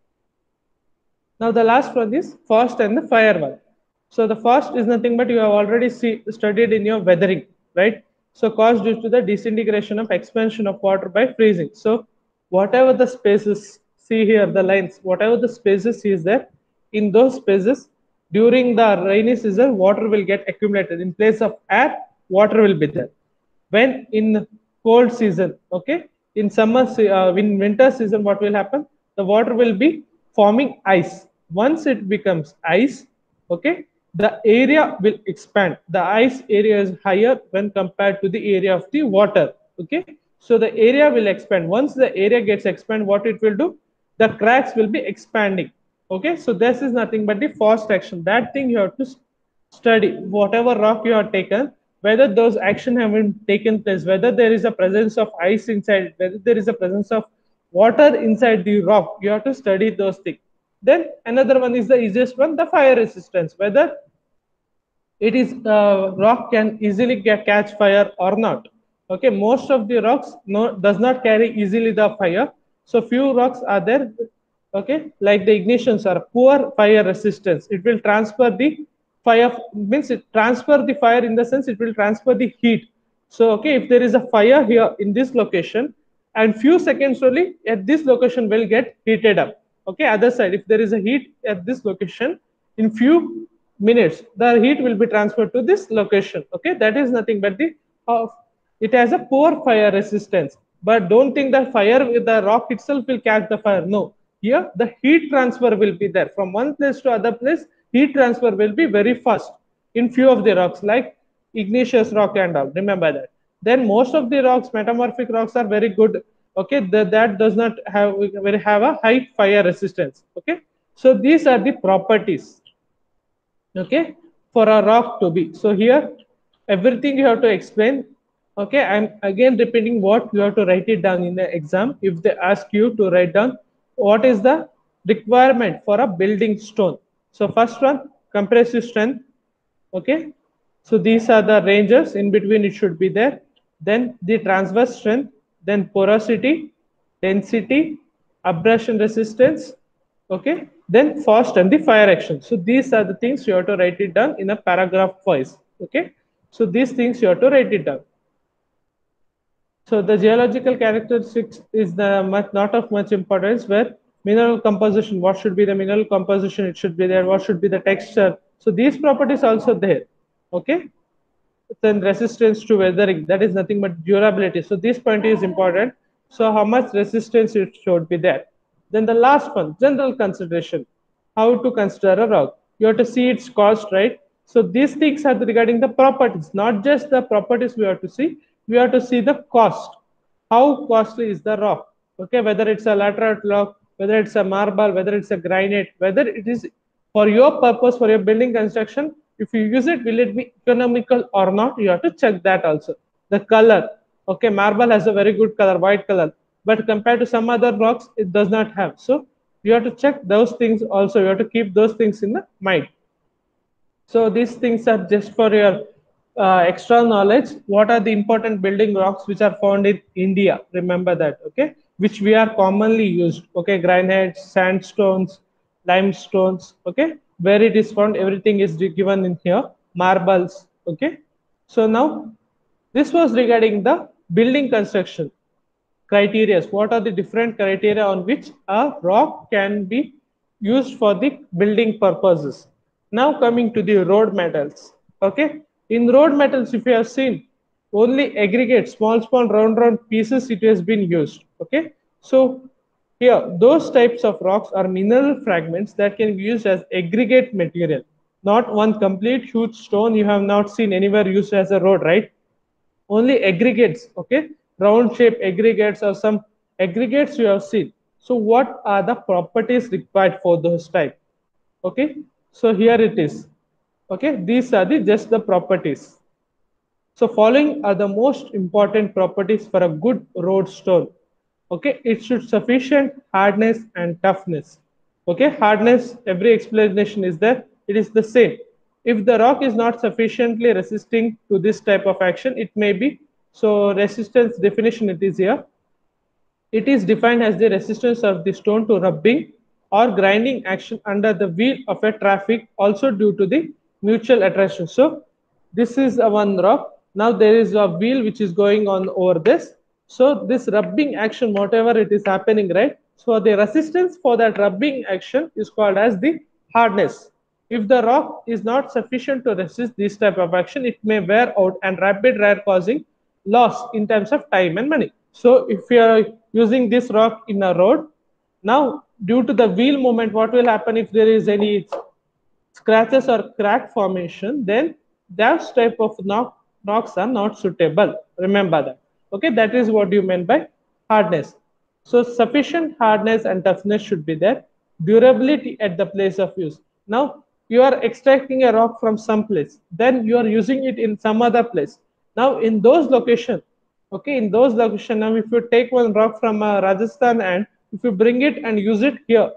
Now the last one is frost and the fire one. So the frost is nothing but you have already see, studied in your weathering, right? So caused due to the disintegration of expansion of water by freezing. So whatever the spaces, see here the lines, whatever the spaces is there, in those spaces during the rainy season, water will get accumulated. In place of air, water will be there. When in cold season, okay, in summer, uh, in winter season, what will happen? The water will be forming ice. Once it becomes ice, okay, the area will expand. The ice area is higher when compared to the area of the water, okay. So the area will expand. Once the area gets expand, what it will do? The cracks will be expanding, okay. So this is nothing but the frost action. That thing you have to study. Whatever rock you have taken, whether those action have been taken place, whether there is a presence of ice inside, whether there is a presence of water inside the rock, you have to study those things. Then another one is the easiest one, the fire resistance, whether it is uh, rock can easily get, catch fire or not. Okay, most of the rocks no does not carry easily the fire. So few rocks are there, okay, like the ignitions are poor fire resistance. It will transfer the fire, means it transfer the fire in the sense it will transfer the heat. So okay, if there is a fire here in this location and few seconds only at this location will get heated up. Okay, other side, if there is a heat at this location, in few minutes the heat will be transferred to this location. Okay, that is nothing but the uh, it has a poor fire resistance. But don't think that fire with the rock itself will catch the fire. No, here the heat transfer will be there from one place to other place. Heat transfer will be very fast in few of the rocks like igneous rock and all, remember that. Then most of the rocks, metamorphic rocks, are very good. Okay, the, that does not have will have a high fire resistance. Okay, so these are the properties, okay, for a rock to be. So here everything you have to explain. Okay, I'm again repeating what you have to write it down in the exam. If they ask you to write down what is the requirement for a building stone, so first one, compressive strength. Okay, so these are the ranges, in between it should be there. Then the transverse strength, then porosity, density, abrasion resistance, okay, then frost and the fire action. So these are the things you have to write it down in a paragraph wise. Okay, so these things you have to write it down. So the geological characteristics is the much, not of much importance, where mineral composition, what should be the mineral composition, it should be there, what should be the texture. So these properties also there. Okay, then resistance to weathering, that is nothing but durability. So this point is important. So how much resistance it should be there. Then the last one, general consideration, how to consider a rock. You have to see its cost, right? So these things are regarding the properties, not just the properties we have to see. We have to see the cost. How costly is the rock? Okay, whether it's a laterite rock, whether it's a marble, whether it's a granite, whether it is for your purpose, for your building construction, if you use it, will it be economical or not? You have to check that also. The color, okay, marble has a very good color, white color, but compared to some other rocks, it does not have. So you have to check those things also. You have to keep those things in the mind. So these things are just for your uh, extra knowledge, what are the important building rocks which are found in India? Remember that, okay? Which we are commonly used, okay? Granites, sandstones, limestones, okay? Where it is found, everything is given in here. Marbles, okay? So now, this was regarding the building construction criteria. What are the different criteria on which a rock can be used for the building purposes? Now coming to the road metals. Okay, in road metals, if you have seen, only aggregate, small, small, round, round pieces it has been used. Okay, so here those types of rocks are mineral fragments that can be used as aggregate material. Not one complete huge stone you have not seen anywhere used as a road, right? Only aggregates, okay, round shape aggregates or some aggregates you have seen. So what are the properties required for those type? Okay, so here it is. Okay, these are the just the properties. So following are the most important properties for a good road stone. Okay, it should sufficient hardness and toughness. Okay, hardness, every explanation is there. It is the same. If the rock is not sufficiently resisting to this type of action, it may be. So resistance definition it is here. It is defined as the resistance of the stone to rubbing or grinding action under the wheel of a traffic, also due to the mutual attraction. So this is a one rock. Now there is a wheel which is going on over this. So this rubbing action, whatever it is happening, right? So the resistance for that rubbing action is called as the hardness. If the rock is not sufficient to resist this type of action, it may wear out and rapid wear causing loss in terms of time and money. So if you are using this rock in a road, now due to the wheel movement, what will happen if there is any scratches or crack formation, then that type of knock, knocks are not suitable. Remember that. Okay, that is what you meant by hardness. So sufficient hardness and toughness should be there. Durability at the place of use. Now you are extracting a rock from some place, then you are using it in some other place. Now in those locations, okay, in those locations, now if you take one rock from uh, Rajasthan and if you bring it and use it here,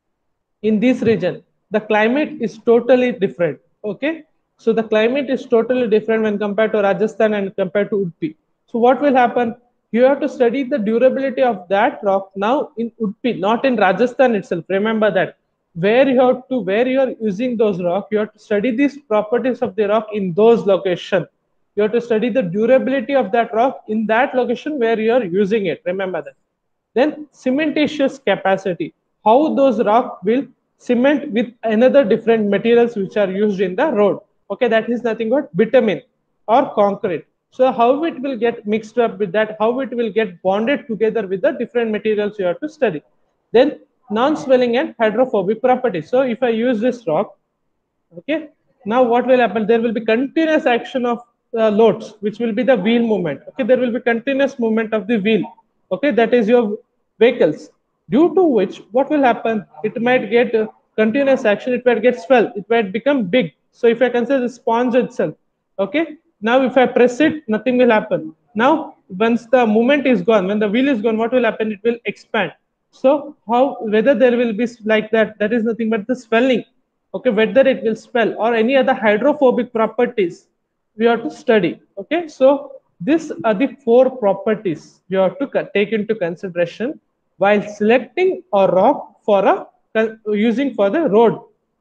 in this region the climate is totally different. Okay, so the climate is totally different when compared to Rajasthan and compared to Udupi. So what will happen, you have to study the durability of that rock now in Udupi, not in Rajasthan itself. Remember that where you have to where you are using those rock, you have to study these properties of the rock in those location. You have to study the durability of that rock in that location where you are using it. Remember that. Then cementitious capacity, how those rock will cement with another different materials which are used in the road. Okay, that is nothing but bitumen or concrete. So how it will get mixed up with that, how it will get bonded together with the different materials you have to study. Then non-swelling and hydrophobic properties. So if I use this rock, okay, now what will happen, there will be continuous action of uh, loads, which will be the wheel movement. Okay, there will be continuous movement of the wheel. Okay, that is your vehicles, due to which what will happen, it might get uh, continuous action, it might get swell, it might become big. So if I consider the sponge itself, okay, now if I press it, nothing will happen. Now once the movement is gone, when the wheel is gone, what will happen, it will expand. So how, whether there will be like that, that is nothing but the swelling. Okay, whether it will swell or any other hydrophobic properties we have to study. Okay, so these are the four properties you have to take into consideration while selecting a rock for a using for the road.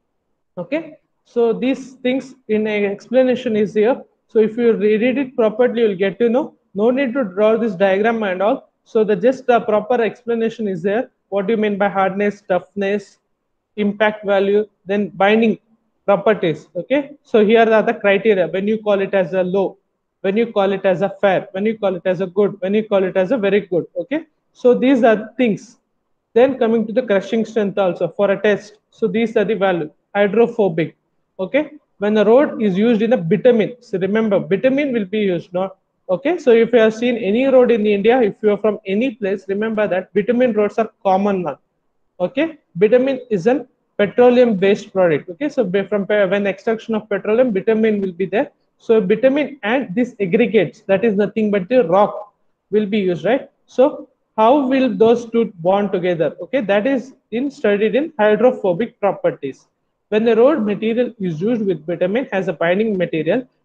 Okay, so these things in a explanation is here. So if you read it properly, you'll get to know. No need to draw this diagram and all. So the just the proper explanation is there. What do you mean by hardness, toughness, impact value, then binding properties. Okay, so here are the criteria when you call it as a low, when you call it as a fair, when you call it as a good, when you call it as a very good. Okay, so these are the things. Then coming to the crushing strength also for a test. So these are the value. Hydrophobic. Okay, when the road is used in a bitumen, so remember bitumen will be used, not okay. So if you have seen any road in India, if you are from any place, remember that bitumen roads are common one. Okay, bitumen is a petroleum based product. Okay, so from when extraction of petroleum, bitumen will be there. So bitumen and this aggregates, that is nothing but the rock, will be used, right? So how will those two bond together? Okay, that is in studied in hydrophobic properties. When the road material is used with bitumen as a binding material,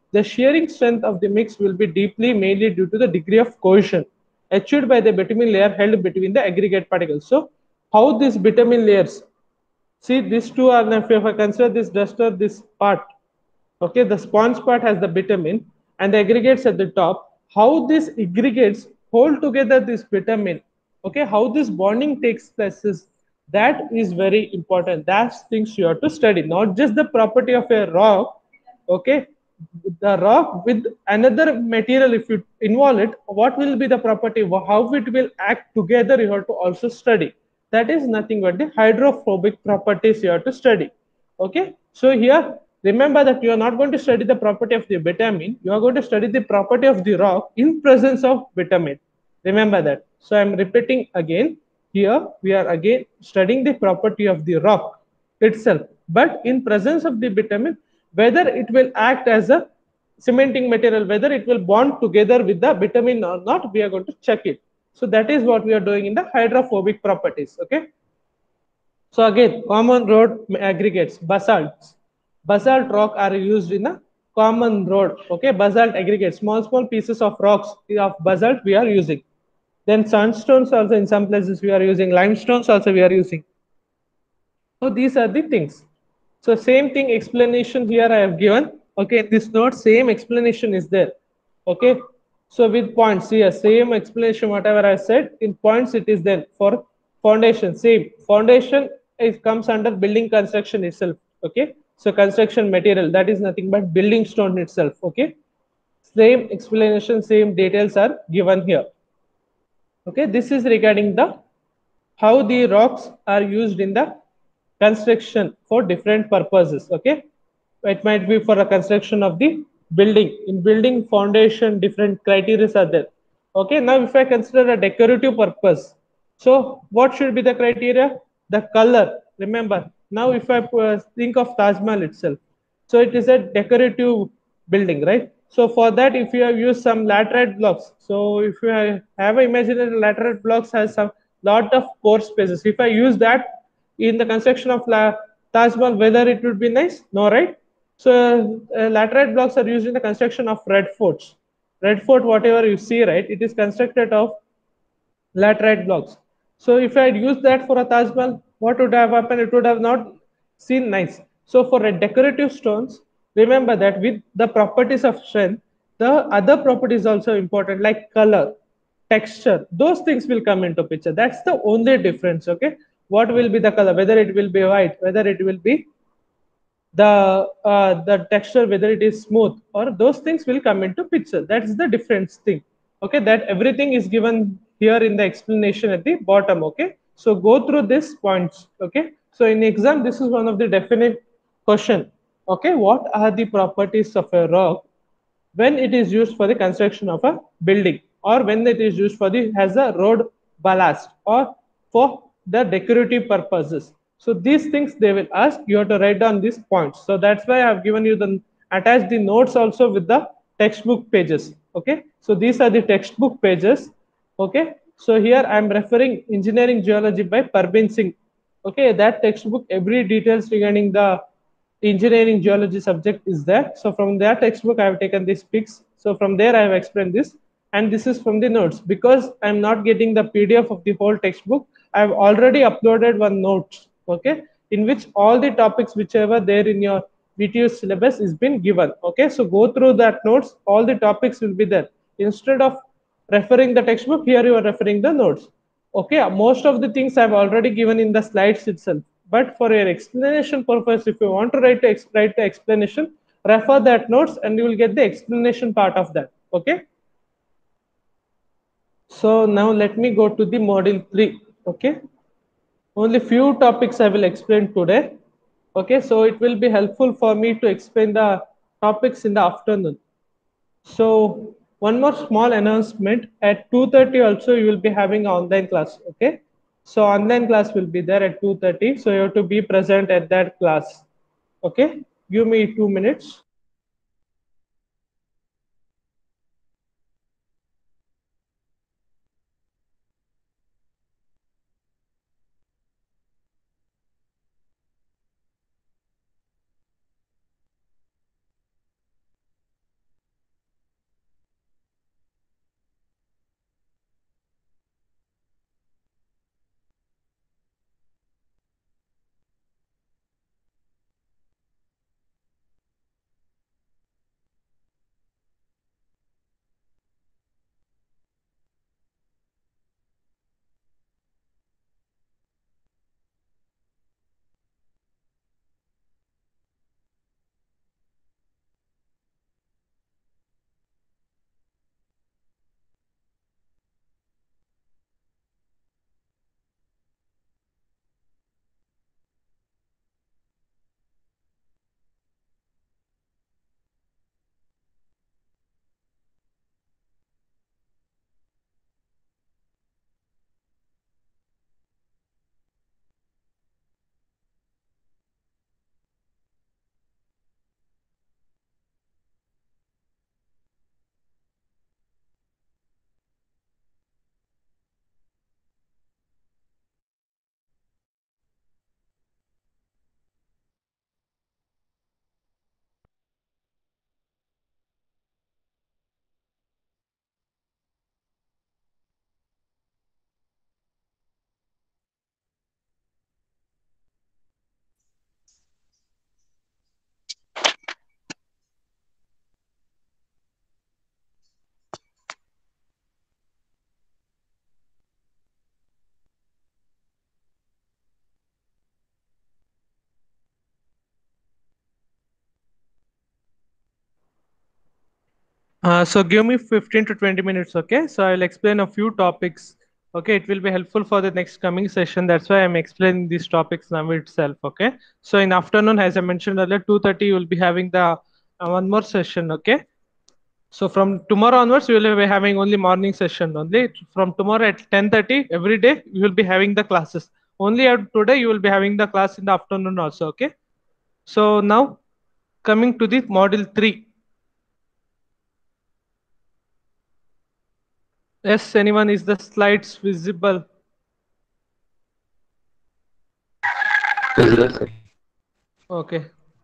The shearing strength of the mix will be deeply mainly due to the degree of cohesion achieved by the bitumen layer held between the aggregate particles. So how these bitumen layers, see these two are, if I consider this duster, this part, okay, the sponge part has the bitumen and the aggregates at the top. How these aggregates hold together this bitumen, okay, how this bonding takes place is, that is very important. That's things you have to study, not just the property of a rock, okay, the rock with another material, if you involve it, what will be the property, how it will act together, you have to also study. That is nothing but the hydrophobic properties you have to study. Okay, so here remember that you are not going to study the property of the bitumen, you are going to study the property of the rock in presence of bitumen. Remember that. So I am repeating again, here we are again studying the property of the rock itself, but in presence of the bitumen, whether it will act as a cementing material, whether it will bond together with the bitumen or not, we are going to check it. So that is what we are doing in the hydrophobic properties. Okay, so again, common road aggregates, basalts. Basalt rock are used in a common road. Okay, basalt aggregates, small small pieces of rocks of basalt we are using. Then sandstones also in some places we are using. Limestones also we are using. So these are the things. So same thing explanation here I have given. Okay, this note same explanation is there. Okay, so with points here, same explanation whatever I said in points it is there for foundation. Same foundation, it comes under building construction itself. Okay, so construction material, that is nothing but building stone itself. Okay, same explanation, same details are given here. Okay, this is regarding the how the rocks are used in the construction for different purposes. Okay, it might be for the construction of the building. In building foundation, different criteria are there. Okay, now if I consider a decorative purpose, so what should be the criteria? The color. Remember, now if I uh, think of Taj Mahal itself, so it is a decorative building, right? So for that, if you have used some laterite blocks, so if you have have a imaginary laterite blocks has some lot of pore spaces. If I use that in the construction of La Taj Mahal, whether it would be nice? No, right? So uh, laterite blocks are used in the construction of red forts. Red fort, whatever you see, right? It is constructed of laterite blocks. So if I had used that for a Taj Mahal, what would have happened? It would have not seen nice. So for a decorative stones, remember that with the properties of strength, the other properties also important like color, texture. Those things will come into picture. That's the only difference. Okay, what will be the color? Whether it will be white, whether it will be the uh, the texture, whether it is smooth, or those things will come into picture. That's the difference thing. Okay, that everything is given here in the explanation at the bottom. Okay, so go through these points. Okay, so in exam this is one of the definite question. Okay, what are the properties of a rock when it is used for the construction of a building, or when it is used for the as a road ballast, or for the decorative purposes. So these things they will ask, you have to write down these points. So that's why I have given you the attach the notes also with the textbook pages. Okay, so these are the textbook pages. Okay, so here I am referring engineering geology by Parbin Singh. Okay, that textbook every details regarding the engineering geology subject is there. So from that textbook I have taken these pics. So from there I have explained this, and this is from the notes. Because I am not getting the P D F of the whole textbook, I have already uploaded one notes, okay, in which all the topics whichever there in your V T U syllabus is been given. Okay, so go through that notes, all the topics will be there. Instead of referring the textbook, here you are referring the notes. Okay, most of the things I've already given in the slides itself, but for your explanation purpose, if you want to write to write the explanation, refer that notes and you will get the explanation part of that. Okay, so now let me go to the module three. Okay, only few topics I will explain today. Okay, so it will be helpful for me to explain the topics in the afternoon. So one more small announcement, at two thirty also you will be having an online class. Okay, so online class will be there at two thirty, so you have to be present at that class. Okay, give me two minutes. Uh, so give me fifteen to twenty minutes, okay? So I'll explain a few topics. Okay, it will be helpful for the next coming session. That's why I'm explaining these topics now itself. Okay. So in afternoon, as I mentioned earlier, two thirty you will be having the uh, one more session. Okay. So from tomorrow onwards, we will be having only morning session only. From tomorrow at ten thirty every day, we will be having the classes. Only at today you will be having the class in the afternoon also. Okay. So now coming to the module three. Yes, anyone, is the slides visible? Okay.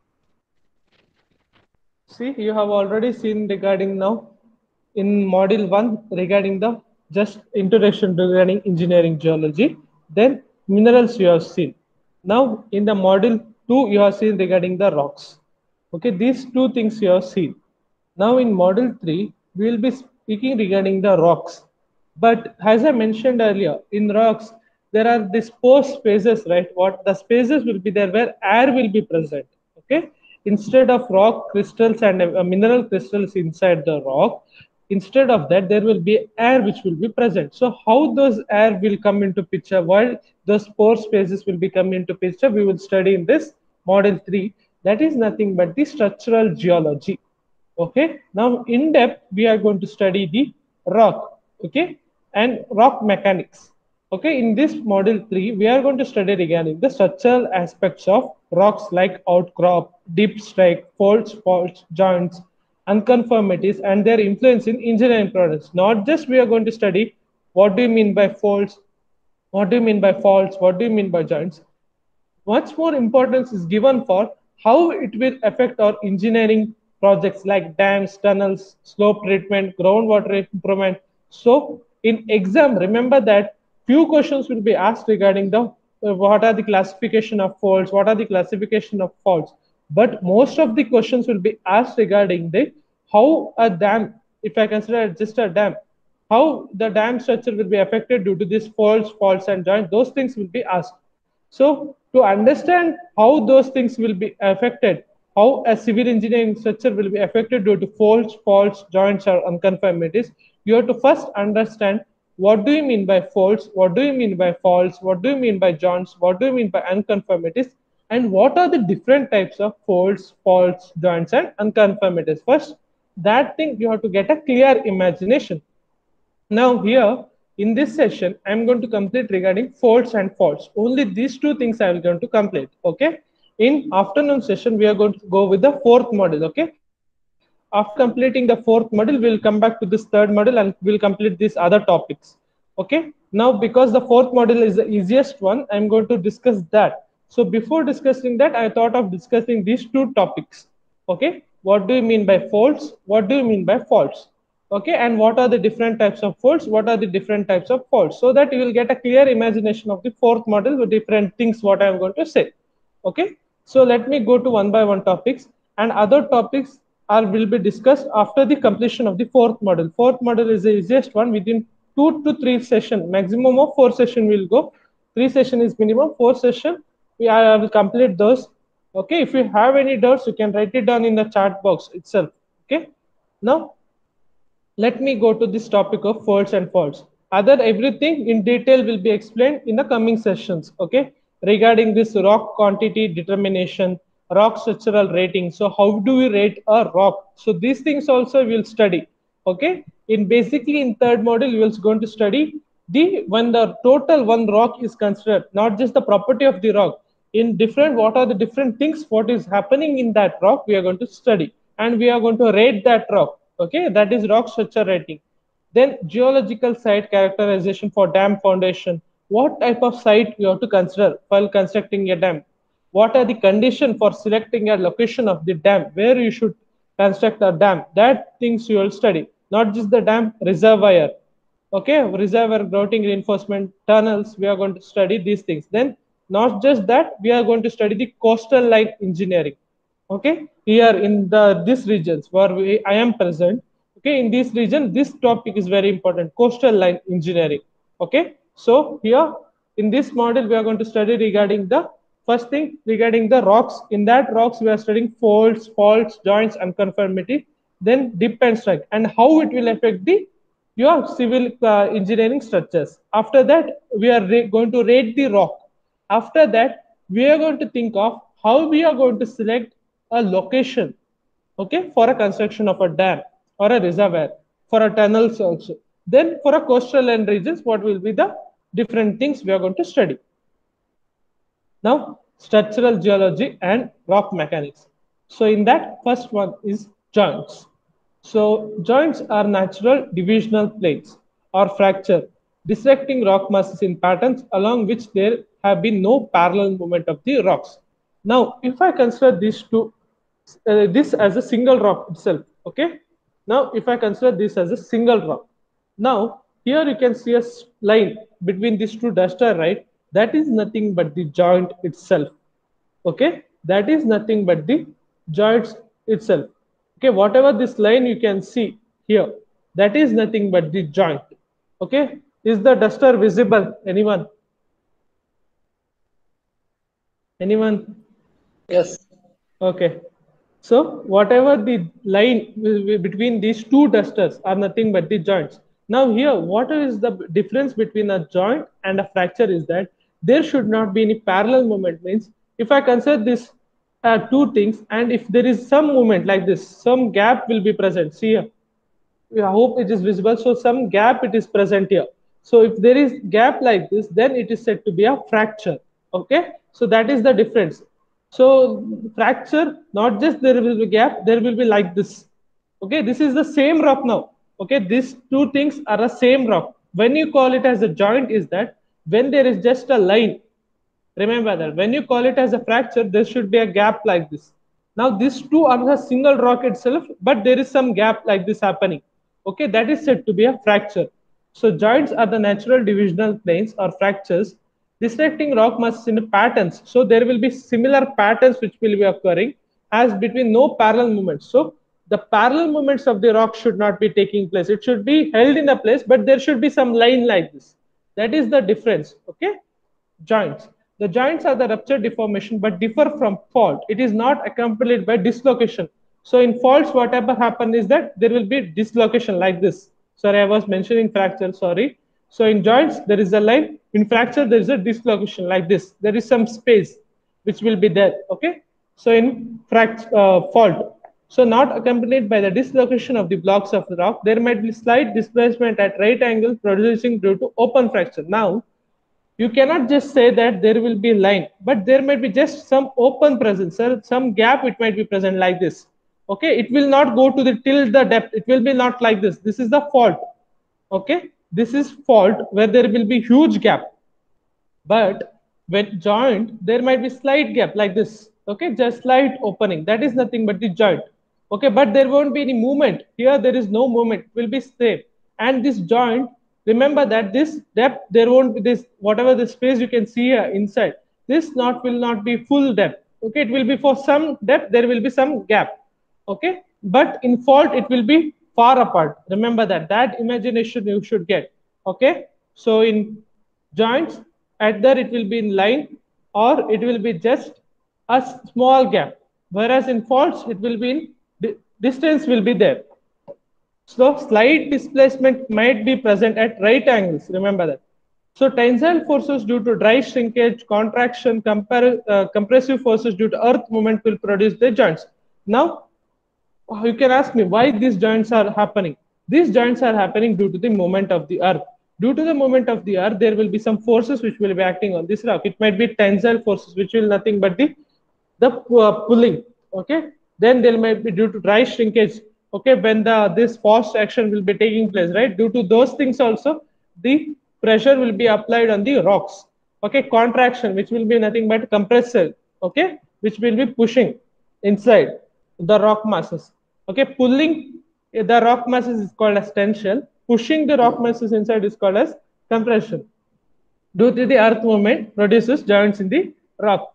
See, you have already seen regarding now in module one regarding the just introduction regarding engineering geology. Then minerals you have seen. Now in the module two you have seen regarding the rocks. Okay, these two things you have seen. Now in module three we will be speaking regarding the rocks. But as I mentioned earlier, in rocks there are these pore spaces, right? What the spaces will be there where air will be present. Okay, instead of rock crystals and uh, mineral crystals inside the rock, instead of that there will be air which will be present. So how those air will come into picture, while those pore spaces will be come into picture, we will study in this model three. That is nothing but the structural geology. Okay, now in depth we are going to study the rock, okay, and rock mechanics. Okay, in this module three we are going to study regarding the structural aspects of rocks like outcrop, deep strike, faults, faults, joints, unconformities, and their influence in engineering products. Not just we are going to study what do you mean by faults, what do you mean by faults, what do you mean by joints. Much more importance is given for how it will affect our engineering projects like dams, tunnels, slope treatment, groundwater improvement. So in exam, remember that few questions will be asked regarding the uh, what are the classification of faults, what are the classification of faults. But most of the questions will be asked regarding the how a dam, if I consider just a dam, how the dam structure will be affected due to these faults, faults and joints. Those things will be asked. So to understand how those things will be affected, how a civil engineering structure will be affected due to faults, faults, joints, or unconformities, you have to first understand what do you mean by faults, what do you mean by faults, what do you mean by joints, what do you mean by unconformities, and what are the different types of faults, faults, joints, and unconformities. First, that thing you have to get a clear imagination. Now here in this session, I'm going to complete regarding faults and faults. Only these two things I'm going to complete. Okay. In afternoon session, we are going to go with the fourth model. Okay. After completing the fourth model, we'll come back to this third model and we'll complete these other topics. Okay. Now, because the fourth model is the easiest one, I'm going to discuss that. So before discussing that, I thought of discussing these two topics. Okay. What do you mean by faults? What do you mean by faults? Okay, and what are the different types of faults, what are the different types of faults, so that you will get a clear imagination of the fourth model with different things what I am going to say. Okay, so let me go to one by one topics, and other topics are will be discussed after the completion of the fourth model. Fourth model is the easiest one. Within two to three session, maximum of four session will go. Three session is minimum, four session we I will complete those. Okay, if you have any doubts you can write it down in the chat box itself. Okay, now let me go to this topic of faults and faults. Other everything in detail will be explained in the coming sessions. Okay, regarding this rock quantity determination, rock structural rating. So how do we rate a rock? So these things also we'll study. Okay, in basically in third module we are going to study the when the total one rock is considered, not just the property of the rock. In different, what are the different things, what is happening in that rock, we are going to study, and we are going to rate that rock. Okay, that is rock structure rating. Then geological site characterization for dam foundation. What type of site you have to consider while constructing a dam? What are the conditions for selecting a location of the dam where you should construct a dam? That things you will study. Not just the dam, reservoir. Okay, reservoir grouting reinforcement, tunnels. We are going to study these things. Then not just that, we are going to study the coastal line engineering. Okay, here in the this regions where we, I am present. Okay, in this region this topic is very important, coastal line engineering. Okay, so here in this model we are going to study regarding the first thing regarding the rocks. In that rocks we are studying faults, faults, joints, and conformity. then dip and strike, and how it will affect the your civil uh, engineering structures. After that, we are going to rate the rock. After that, we are going to think of how we are going to select a location, okay, for a construction of a dam or a reservoir, for a tunnels also. Then for a coastal land regions, what will be the different things we are going to study. Now, structural geology and rock mechanics. So in that, first one is joints. So joints are natural divisional planes or fracture, dissecting rock masses in patterns along which there have been no parallel movement of the rocks. Now, if I consider these two, uh, this as a single rock itself, okay? Now, if I consider this as a single rock, now here you can see a line between these two duster, right? That is nothing but the joint itself, okay? That is nothing but the joints itself, okay? Whatever this line you can see here, that is nothing but the joint, okay? Is the duster visible? Anyone? Anyone? Yes. Okay. So whatever the line between these two dusters are nothing but the joints. Now here, what is the difference between a joint and a fracture is that there should not be any parallel movement. Means if I consider this uh, two things, and if there is some movement like this, some gap will be present. See here, I hope it is visible. So some gap it is present here. So if there is gap like this, then it is said to be a fracture. Okay. So that is the difference. So fracture, not just there will be gap, there will be like this. Okay. This is the same rock now. Okay. These two things are the same rock. When you call it as a joint is that when there is just a line. Remember that when you call it as a fracture, there should be a gap like this. Now these two are a single rock itself, but there is some gap like this happening. Okay, that is said to be a fracture. So joints are the natural divisional planes or fractures dissecting rock masses into patterns. So there will be similar patterns which will be occurring as between no parallel movements. So the parallel movements of the rock should not be taking place. It should be held in a place, but there should be some line like this. That is the difference. Okay. Joints. The joints are the rupture deformation but differ from fault. It is not accompanied by dislocation. So in faults, whatever happen is that there will be dislocation like this. Sorry, I was mentioning fracture, sorry. So in joints, there is a line. In fracture, there is a dislocation like this. There is some space which will be there, okay? So in fract uh, fault, so not accompanied by the dislocation of the blocks of the rock, there might be slight displacement at right angle producing due to open fracture. Now, you cannot just say that there will be line, but there might be just some open presence, or some gap it might be present like this. Okay, it will not go to the till the depth. It will be not like this. This is the fault. Okay, this is fault where there will be huge gap. But when joint, there might be slight gap like this. Okay, just slight opening. That is nothing but the joint. Okay, but there won't be any movement. Here there is no movement. It will be same. And this joint, remember that this depth, there won't be this, whatever the space you can see here inside, this not will not be full depth. Okay, it will be for some depth, there will be some gap. Okay, but in fault, it will be far apart. Remember that, that imagination you should get. Okay, so in joints, either it will be in line or it will be just a small gap, whereas in faults it will be in distance will be there. So slight displacement might be present at right angles, remember that. So tensile forces due to dry shrinkage, contraction, compar uh, compressive forces due to earth movement will produce the joints. Now you can ask me why these joints are happening. These joints are happening due to the movement of the earth. Due to the movement of the earth, there will be some forces which will be acting on this rock. It might be tensile forces, which will nothing but the the uh, pulling. Okay. Then there might be due to dry shrinkage. Okay, when the this forced action will be taking place, right? Due to those things also, the pressure will be applied on the rocks. Okay, contraction, which will be nothing but compressor. Okay, which will be pushing inside the rock masses. Okay, pulling the rock masses is called as tension. Pushing the rock masses inside is called as compression. Due to the earth movement produces joints in the rock.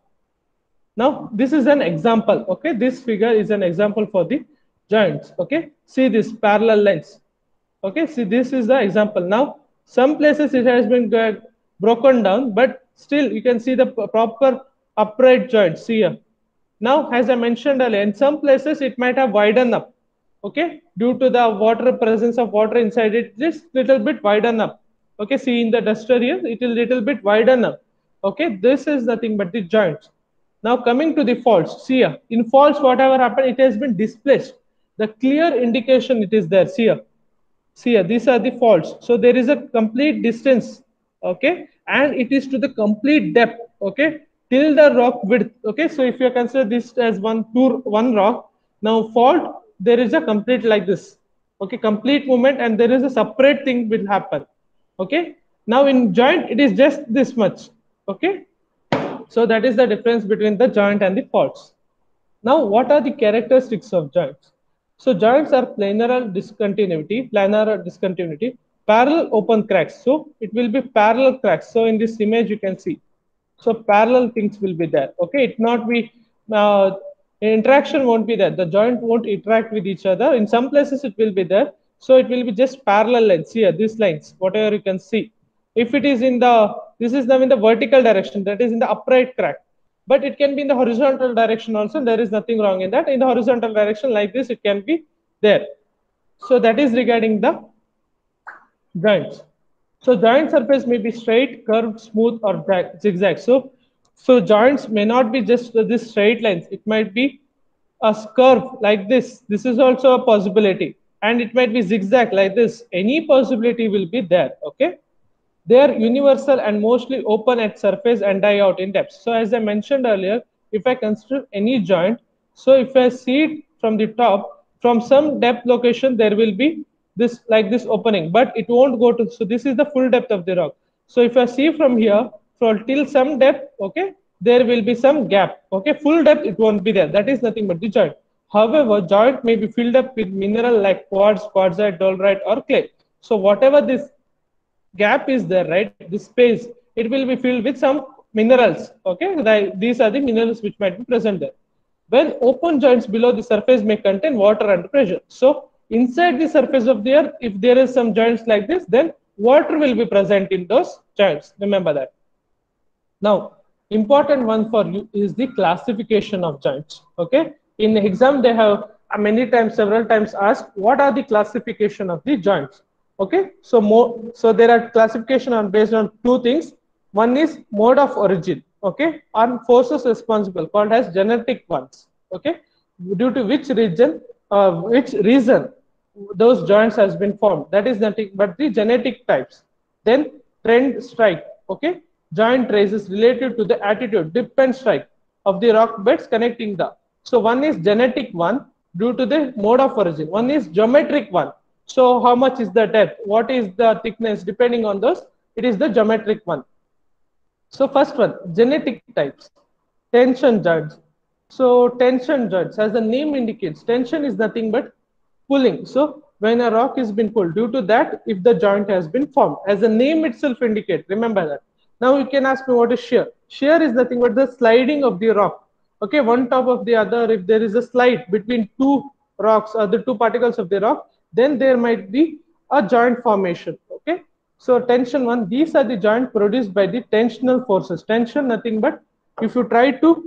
Now this is an example. Okay, this figure is an example for the joints. Okay, see this parallel lines. Okay, see this is the example. Now some places it has been broken down, but still you can see the proper upright joints. See here. Now, as I mentioned earlier, in some places it might have widened up. Okay, due to the water presence of water inside it, just little bit widen up. Okay, see in the dust area, it will little bit widen up. Okay, this is nothing but the joints. Now coming to the faults, see here, in faults, whatever happened, it has been displaced. The clear indication it is there. See here, see here, these are the faults. So there is a complete distance, okay, and it is to the complete depth, okay, till the rock width. Okay, so if you consider this as one two one rock, now fault there is a complete like this, okay, complete movement, and there is a separate thing will happen. Okay, now in joint it is just this much. Okay, so that is the difference between the joint and the faults. Now, what are the characteristics of joints? So joints are planar discontinuity, planar discontinuity, parallel open cracks. So it will be parallel cracks. So in this image you can see. So parallel things will be there. Okay, it not be uh, interaction won't be there. The joint won't interact with each other. In some places it will be there. So it will be just parallel lines here. These lines, whatever you can see. If it is in the, this is now in the vertical direction. That is in the upright crack, but it can be in the horizontal direction also. There is nothing wrong in that. In the horizontal direction like this, it can be there. So that is regarding the joints. So joint surface may be straight, curved, smooth, or zigzag. So, so joints may not be just this straight lines. It might be a curve like this. This is also a possibility, and it might be zigzag like this. Any possibility will be there. Okay. They are universal and mostly open at surface and die out in depth. So as I mentioned earlier, if I consider any joint, so if I see it from the top, from some depth location, there will be this like this opening, but it won't go to, so this is the full depth of the rock. So if I see from here, from till some depth, okay, there will be some gap. Okay, full depth, it won't be there. That is nothing but the joint. However, joint may be filled up with mineral like quartz, quartzite, dolerite, or clay. So whatever this gap is there, right, this space, it will be filled with some minerals. Okay, these are the minerals which might be present there. When open joints below the surface may contain water under pressure. So inside the surface of the earth, if there is some joints like this, then water will be present in those joints. Remember that. Now, important one for you is the classification of joints. Okay, in the exam they have uh, many times, several times asked, what are the classification of the joints? Okay, so more, so there are classification on based on two things. One is mode of origin, okay, and forces responsible, called as genetic ones. Okay, due to which region, uh, which reason those joints has been formed. That is nothing but the genetic types. Then trend strike, okay, joint traces related to the attitude, dip and strike of the rock beds connecting the. So one is genetic one due to the mode of origin. One is geometric one. So how much is the depth? What is the thickness? Depending on those, it is the geometric one. So first one, genetic types, tension joints. So tension joints, as the name indicates, tension is nothing but pulling. So when a rock is been pulled, due to that, if the joint has been formed, as the name itself indicates, remember that. Now you can ask me what is shear. Shear is nothing but the sliding of the rock. Okay, one top of the other. If there is a slide between two rocks or the two particles of the rock, then there might be a joint formation. Okay, so tension one, these are the joint produced by the tensional forces. Tension nothing but if you try to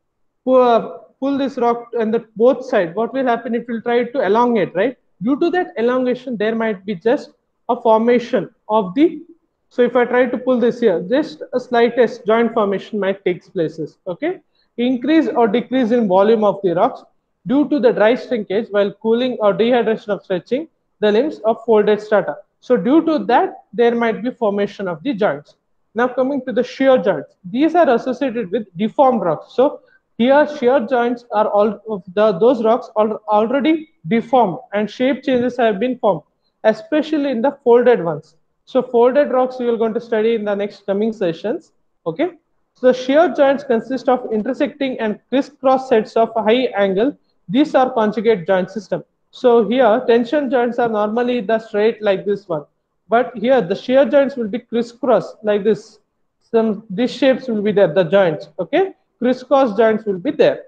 pull, pull this rock and the both side, what will happen? It will try to elongate, right? Due to that elongation, there might be just a formation of the. So if I try to pull this here, just a slightest joint formation might take places. Okay, increase or decrease in volume of the rocks due to the dry shrinkage while cooling or dehydration of stretching the limbs of folded strata. So due to that, there might be formation of the joints. Now coming to the shear joints, these are associated with deformed rocks. So here shear joints are all of the those rocks are already deformed and shape changes have been formed, especially in the folded ones. So folded rocks we are going to study in the next coming sessions. Okay. So the shear joints consist of intersecting and crisscross sets of high angle. These are conjugate joint system. So here tension joints are normally the straight like this one, but here the shear joints will be crisscross like this. Some these shapes will be there, the joints. Okay, crisscross joints will be there.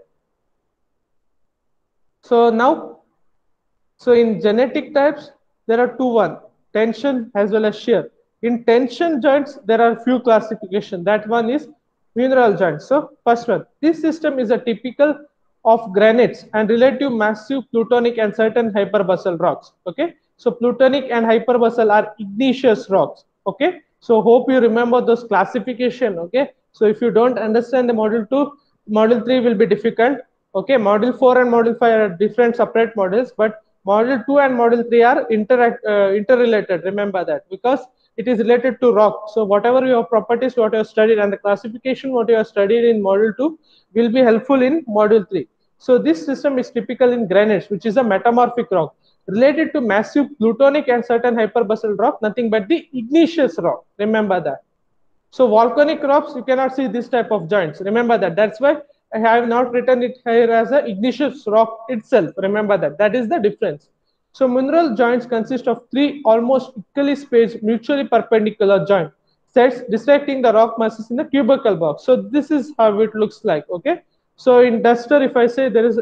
So now, so in genetic types there are two one, tension as well as shear. In tension joints there are few classification. That one is mineral joints. So first one, this system is a typical of granites and relative massive plutonic and certain hyperbasal rocks. Okay, so plutonic and hyperbasal are igneous rocks. Okay, so hope you remember those classification. Okay, so if you don't understand the module two, module three will be difficult. Okay, module four and module five are different separate modules, but module two and module three are interact uh, interrelated. Remember that, because it is related to rock. So whatever your properties, what you have studied, and the classification what you have studied in module two will be helpful in module three. So this system is typical in granites, which is a metamorphic rock related to massive plutonic and certain hyperbasal rock, nothing but the igneous rock. Remember that. So volcanic rocks, you cannot see this type of joints. Remember that. That's why I have not written it here as a igneous rock itself. Remember that. That is the difference. So mineral joints consist of three almost equally spaced, mutually perpendicular joint sets dissecting the rock masses in the cubical box. So this is how it looks like. Okay. So in duster, if I say there is,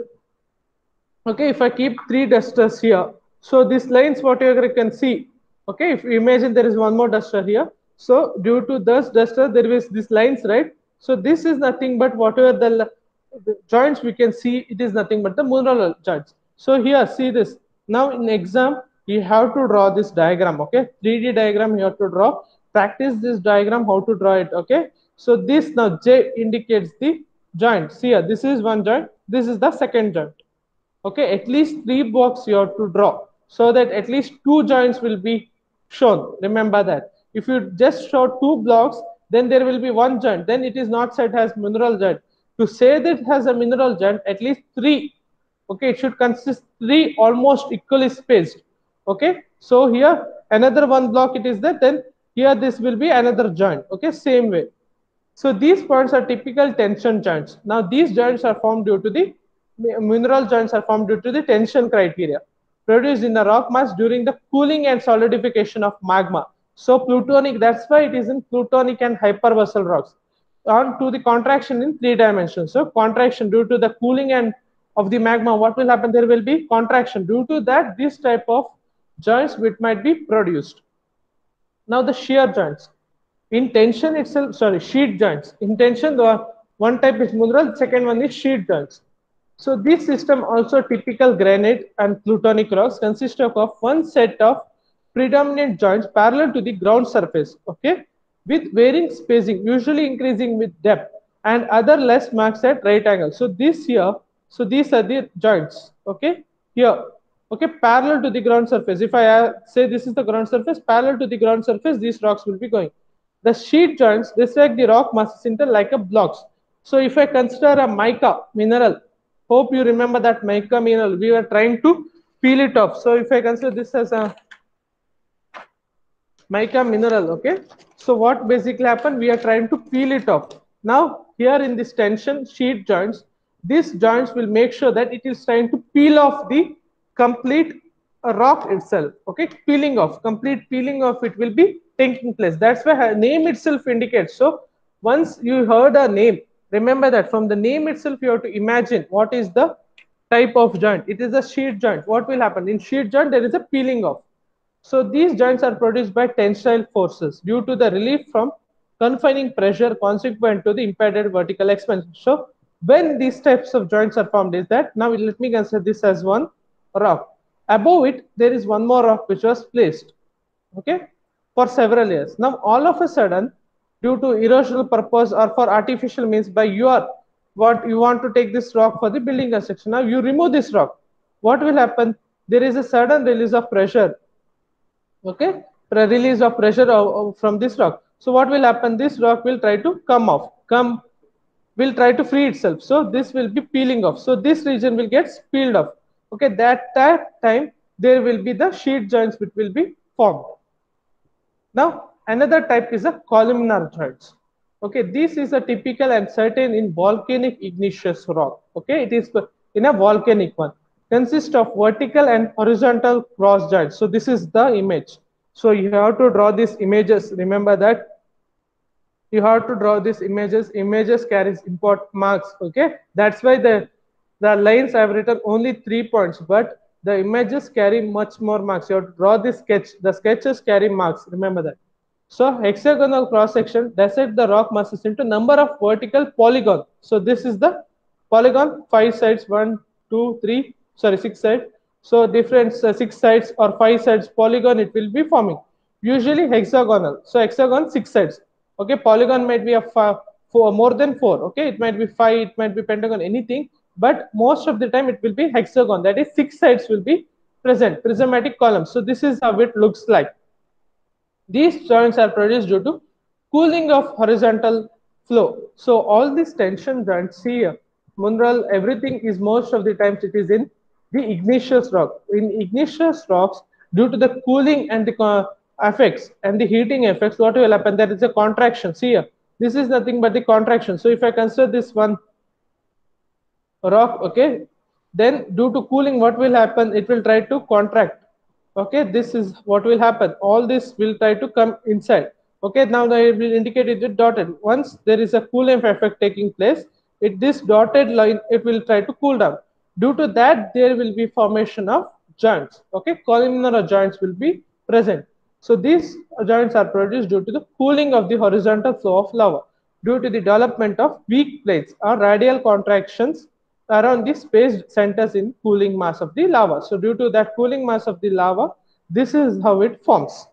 okay, if I keep three dusters here, so these lines whatever you can see. Okay, if you imagine there is one more duster here, so due to this duster there is these lines, right? So this is nothing but whatever the, the joints we can see, it is nothing but the mineral joints. So here see this. Now in exam you have to draw this diagram. Okay, three D diagram you have to draw. Practice this diagram how to draw it. Okay, so this now J indicates the joint. See here, this is one joint, this is the second joint. Okay, at least three blocks you have to draw so that at least two joints will be shown. Remember that. If you just show two blocks, then there will be one joint. Then it is not said as mineral joint. To say that it has a mineral joint, at least three. Okay, it should consist three almost equally spaced. Okay, so here another one block it is there. Then here this will be another joint. Okay, same way. So these points are typical tension joints. Now these joints are formed due to the mineral joints are formed due to the tension criteria produced in the rock mass during the cooling and solidification of magma. So plutonic, that's why it is in plutonic and hyperbasal rocks. On to the contraction in three dimensions. So contraction due to the cooling and of the magma, what will happen? There will be contraction. Due to that, this type of joints which might be produced. Now the shear joints. In tension itself, sorry, sheet joints. In tension, the one type is mineral, second one is sheet joints. So this system also typical granite and plutonic rocks consist of, of one set of predominant joints parallel to the ground surface, okay, with varying spacing, usually increasing with depth, and other less marks at right angle. So this here, so these are the joints, okay, here, okay, parallel to the ground surface. If I uh, say this is the ground surface, parallel to the ground surface, these rocks will be going. The sheet joints dissect the rock masses into like a blocks. So if I consider a mica mineral, hope you remember that mica mineral, we were trying to peel it off. So if I consider this as a mica mineral, okay, so what basically happened, we are trying to peel it off. Now here in this tension sheet joints, these joints will make sure that it is trying to peel off the complete rock itself. Okay, peeling off, complete peeling off, it will be taking place. That's why her name itself indicates. So once you heard a name, remember that from the name itself you have to imagine what is the type of joint. It is a sheet joint. What will happen in sheet joint? There is a peeling off. So these joints are produced by tensile forces due to the relief from confining pressure consequent to the impeded vertical expansion. So when these types of joints are formed is that, now let me consider this as one rock. Above it there is one more rock which was placed, okay, for several years. Now all of a sudden, due to erosional purpose or for artificial means, by your what you want to take this rock for the building construction, now you remove this rock, what will happen? There is a sudden release of pressure, okay, release of pressure from this rock. So what will happen? This rock will try to come off, come will try to free itself. So this will be peeling off. So this region will get peeled off. Okay, that, that time there will be the sheet joints which will be formed. Now another type is a columnar joints. Okay, this is a typical and certain in volcanic igneous rock. Okay, it is in a volcanic one. Consists of vertical and horizontal cross joints. So this is the image. So you have to draw these images. Remember that you have to draw these images. Images carries important marks. Okay, that's why the the lines I have written only three points, but the images carry much more marks. You have to draw this sketch. The sketches carry marks. Remember that. So hexagonal cross section dissect the rock masses into number of vertical polygons. So this is the Polygon, five sides, one, two, three, sorry, six sides. So different uh, six sides or five sides polygon it will be forming. Usually hexagonal. So hexagon, six sides. Okay, polygon might be a five, four, more than four. Okay, it might be five, it might be pentagon, anything. But most of the time it will be hexagon. That is, six sides will be present, prismatic columns. So this is how it looks like. These joints are produced due to cooling of horizontal flow. So all these tension joints here, mineral, everything is most of the times it is in the igneous rock. In igneous rocks, due to the cooling and the effects and the heating effects, what will happen? There is a contraction. See here, this is nothing but the contraction. So if I consider this one rock, okay, then due to cooling, what will happen? It will try to contract. Okay, this is what will happen. All this will try to come inside. Okay, now I will indicate it with dotted. Once there is a cooling effect taking place, it this dotted line it will try to cool down. Due to that, there will be formation of joints. Okay, columnar joints will be present. So these joints are produced due to the cooling of the horizontal flow of lava, due to the development of weak plates or radial contractions around the spaced centers in cooling mass of the lava. So due to that cooling mass of the lava, this is how it forms.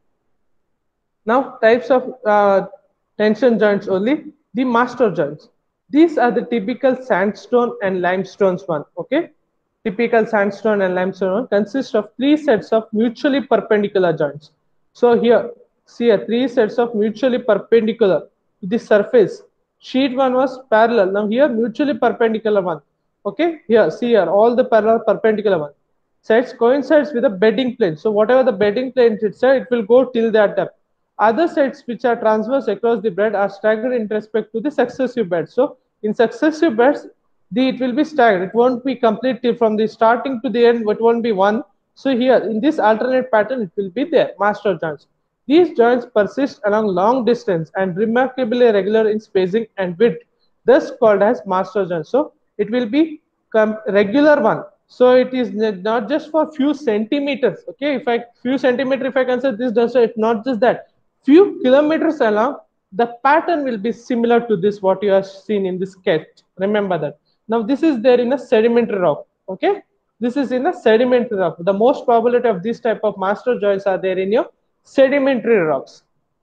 Now types of uh, tension joints only, the master joints. These are the typical sandstone and limestones one. Okay, typical sandstone and limestone one consist of three sets of mutually perpendicular joints. So here, see here, three sets of mutually perpendicular to the surface. Sheet one was parallel. Now here mutually perpendicular one. Okay, here see here all the parallel perpendicular one. Sets coincides with the bedding plane. So whatever the bedding plane sits there, it will go till that depth. Other sets which are transverse across the bed are staggered in respect to the successive beds. So in successive beds, the it will be staggered. It won't be complete from the starting to the end. It won't be one. So here in this alternate pattern, it will be there, master joints. These joints persist along long distance and remarkably regular in spacing and width, thus called as master joints. So it will be regular one. So it is not just for few centimeters. Okay, if I few centimeter, if I consider this does it's not just that. Few kilometers along, the pattern will be similar to this what you have seen in this sketch. Remember that. Now this is there in a sedimentary rock. Okay, this is in a sedimentary rock. The most probability of this type of master joints are there in your sedimentary rocks.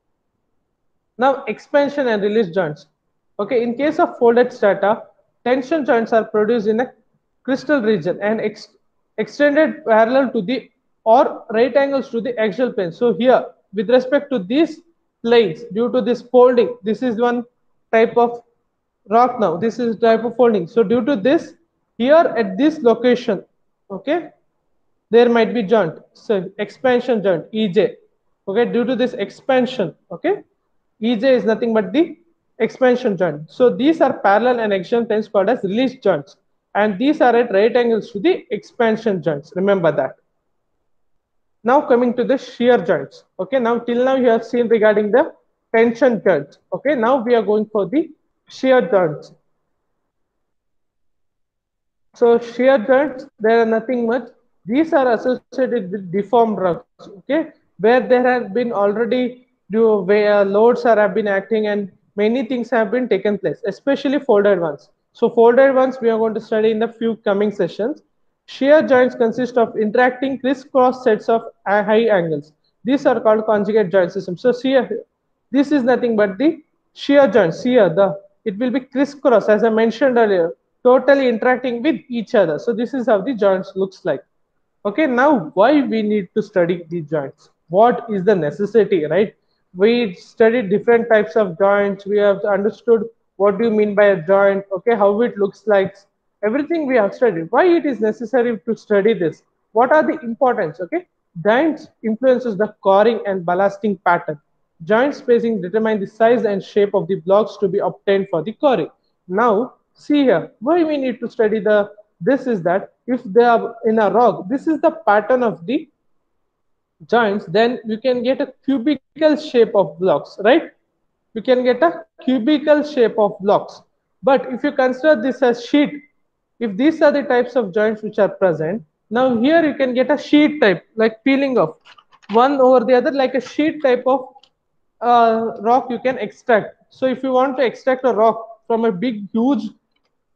Now expansion and release joints. Okay, in case of folded strata, tension joints are produced in a crystal region and ex extended parallel to the or right angles to the axial plane. So here with respect to these planes, due to this folding, this is one type of rock. Now this is type of folding. So due to this, here at this location, okay, there might be joint. So expansion joint E J. Okay, due to this expansion, okay, E J is nothing but the expansion joint. So these are parallel and axial planes called as release joints, and these are at right angles to the expansion joints. Remember that. Now coming to the shear joints. Okay, now till now you have seen regarding the tension joints. Okay, now we are going for the shear joints. So shear joints, there are nothing much. These are associated with deformed rocks. Okay, where there has been already do where loads are have been acting and many things have been taken place, especially folded ones. So folded ones we are going to study in the few coming sessions. Shear joints consist of interacting crisscross sets of high angles. These are called conjugate joint systems. So shear, this is nothing but the shear joints. Here the it will be crisscross as I mentioned earlier, totally interacting with each other. So this is how the joints looks like. Okay, now why we need to study these joints? What is the necessity, right? We studied different types of joints. We have understood what do you mean by a joint, okay, how it looks like, everything we have studied. Why it is necessary to study this? What are the importance? Okay, joints influences the coring and ballasting pattern. Joint spacing determine the size and shape of the blocks to be obtained for the coring. Now see here, why we need to study the this is that if they are in a rock, this is the pattern of the joints, then you can get a cubical shape of blocks, right? You can get a cubical shape of blocks. But if you consider this as sheet, if these are the types of joints which are present, now here you can get a sheet type, like peeling off one over the other, like a sheet type of uh, rock you can extract. So if you want to extract a rock from a big huge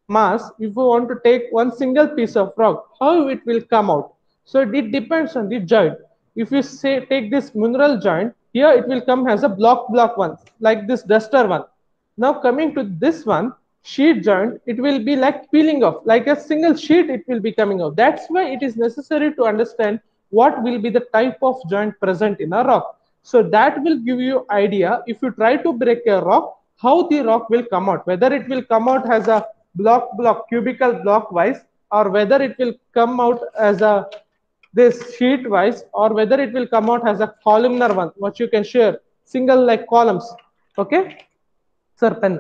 mass, if we want to take one single piece of rock, how it will come out? So it depends on the joint. If you say take this mineral joint, here it will come as a block block one, like this duster one. Now coming to this one, sheet joint, it will be like peeling off, like a single sheet it will be coming out. That's why it is necessary to understand what will be the type of joint present in a rock. So that will give you idea, if you try to break a rock, how the rock will come out, whether it will come out as a block block cubical block wise, or whether it will come out as a this sheet wise, or whether it will come out as a columnar one, what you can share single like columns. Okay, sir, pen.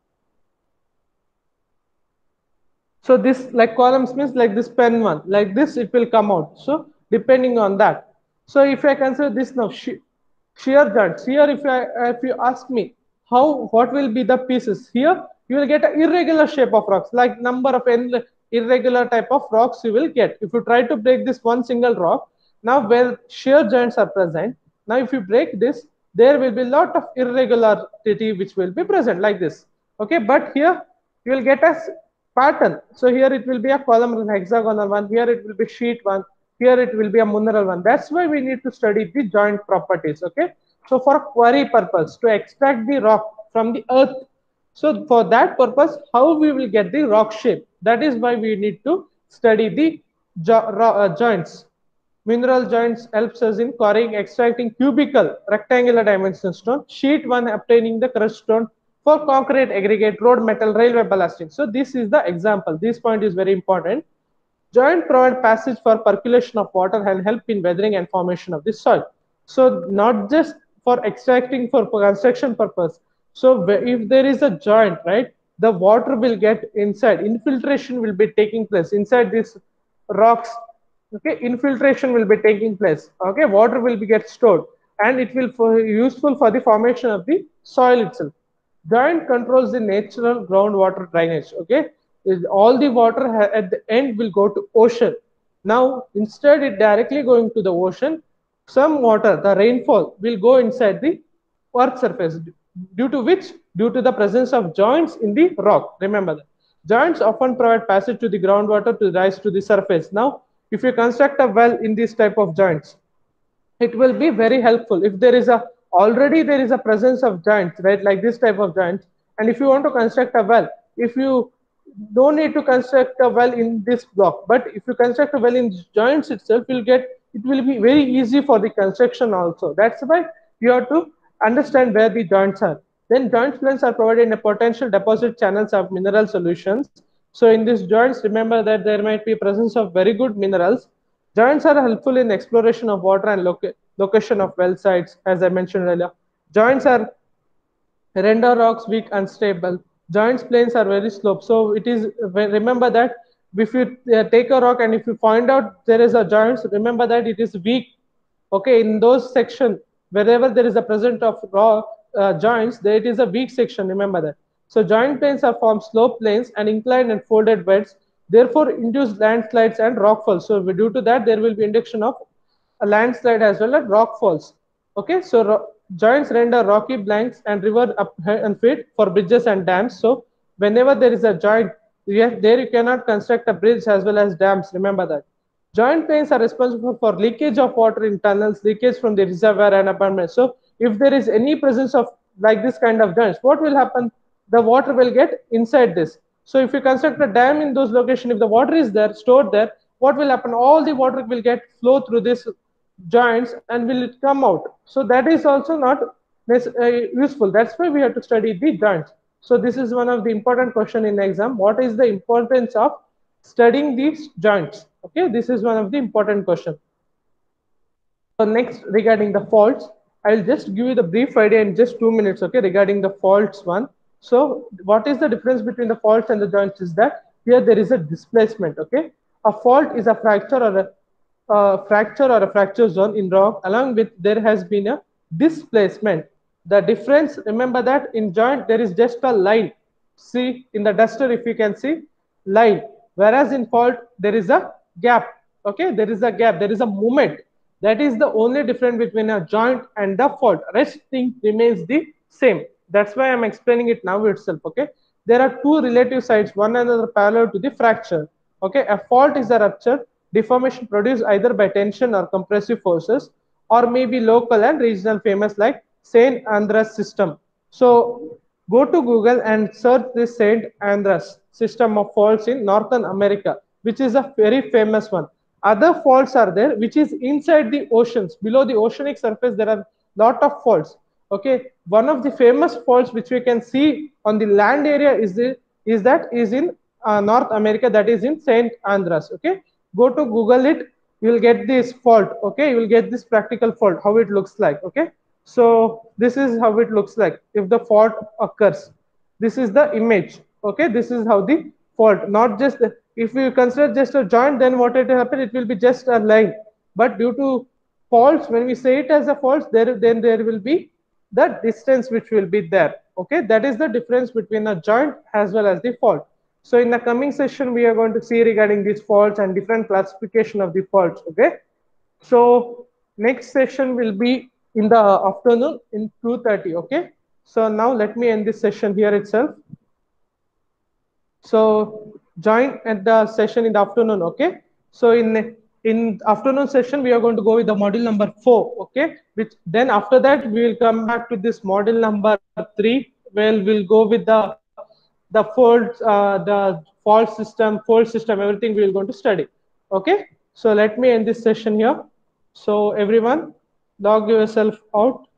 So this like columns means like this pen one, like this it will come out. So depending on that. So if I consider this now, she, shear joints here, if I if you ask me how what will be the pieces here, you will get an irregular shape of rocks, like number of irregular type of rocks you will get. If you try to break this one single rock, now where shear joints are present, now if you break this, there will be a lot of irregularity which will be present like this. Okay, but here you will get a pattern. So here it will be a column hexagonal one, here it will be sheet one, here it will be a mineral one. That's why we need to study the joint properties. Okay, so for quarry purpose, to extract the rock from the earth, so for that purpose, how we will get the rock shape, that is why we need to study the jo uh, joints. Mineral joints helps us in quarrying, extracting cubical rectangular dimension stone, sheet one obtaining the crushed stone, for concrete, aggregate, road, metal, railway ballasting. So this is the example. This point is very important. Joint provide passage for percolation of water and help in weathering and formation of the soil. So not just for extracting for construction purpose. So if there is a joint, right, the water will get inside. Infiltration will be taking place inside these rocks. Okay, infiltration will be taking place. Okay, water will be get stored, and it will for useful for the formation of the soil itself. Joint controls the natural groundwater drainage. Okay, all the water at the end will go to ocean. Now instead it directly going to the ocean, some water, the rainfall, will go inside the earth surface, due to which, due to the presence of joints in the rock. Remember that joints often provide passage to the groundwater to rise to the surface. Now if you construct a well in this type of joints, it will be very helpful. If there is a already there is a presence of joints, right, like this type of joints, and if you want to construct a well, if you don't need to construct a well in this block, but if you construct a well in joints itself, you'll get, it will be very easy for the construction also. That's why you have to understand where the joints are. Then joint plans are provided in a potential deposit channels of mineral solutions. So in these joints, remember that there might be presence of very good minerals. Joints are helpful in exploration of water and loca location of well sites, as I mentioned earlier. Joints are render rocks weak and stable. Joints planes are very slope. So it is, remember that if you uh, take a rock and if you find out there is a joints, remember that it is weak. Okay, in those section, wherever there is a present of raw uh, joints, there it is a weak section, remember that. So joint planes are formed slope planes and inclined and folded beds, therefore induce landslides and rockfalls. So due to that, there will be induction of a landslide as well as rockfalls. Okay, so joints render rocky blanks and river up and fit for bridges and dams. So whenever there is a joint, yes, there you cannot construct a bridge as well as dams, remember that. Joint planes are responsible for leakage of water in tunnels, leakage from the reservoir and abandonment. So if there is any presence of like this kind of joints, what will happen? The water will get inside this. So if you construct a dam in those locations, if the water is there, stored there, what will happen? All the water will get flow through this joints and will it come out. So that is also not uh, useful. That's why we have to study the joints. So this is one of the important question in exam. What is the importance of studying these joints? Okay, this is one of the important question. So next, regarding the faults, I'll just give you the brief idea in just two minutes. Okay, regarding the faults one. So what is the difference between the faults and the joints is that here there is a displacement. Okay, a fault is a fracture or a uh, fracture or a fracture zone in rock, along with there has been a displacement. The difference, remember that in joint there is just a line. See in the duster, if you can see line, whereas in fault there is a gap. Okay, there is a gap, there is a movement. That is the only difference between a joint and the fault. Rest thing remains the same. That's why I'm explaining it now itself. Okay, there are two relative sides, one another parallel to the fracture. Okay, a fault is a rupture, deformation produced either by tension or compressive forces, or maybe local and regional, famous like Saint Andreas system. So go to Google and search this Saint Andreas system of faults in Northern America, which is a very famous one. Other faults are there, which is inside the oceans. Below the oceanic surface, there are lot of faults. Okay, one of the famous faults which we can see on the land area is the, is that is in uh, North America, that is in Saint Andreas. Okay, go to Google it, you will get this fault. Okay, you will get this practical fault, how it looks like. Okay, so this is how it looks like if the fault occurs. This is the image. Okay, this is how the fault, not just the, if you consider just a joint, then what it will happen, it will be just a line. But due to faults, when we say it as a fault, there then there will be the distance which will be there. Okay, that is the difference between a joint as well as the fault. So in the coming session, we are going to see regarding these faults and different classification of the faults. Okay, so next session will be in the afternoon in two thirty. Okay, so now let me end this session here itself. So join at the session in the afternoon. Okay, so in in afternoon session we are going to go with the module number four. Okay, which then after that we will come back to this module number three, where we'll go with the the fault uh, the fault system, fault system, everything we will going to study. Okay, so let me end this session here. So everyone, log yourself out.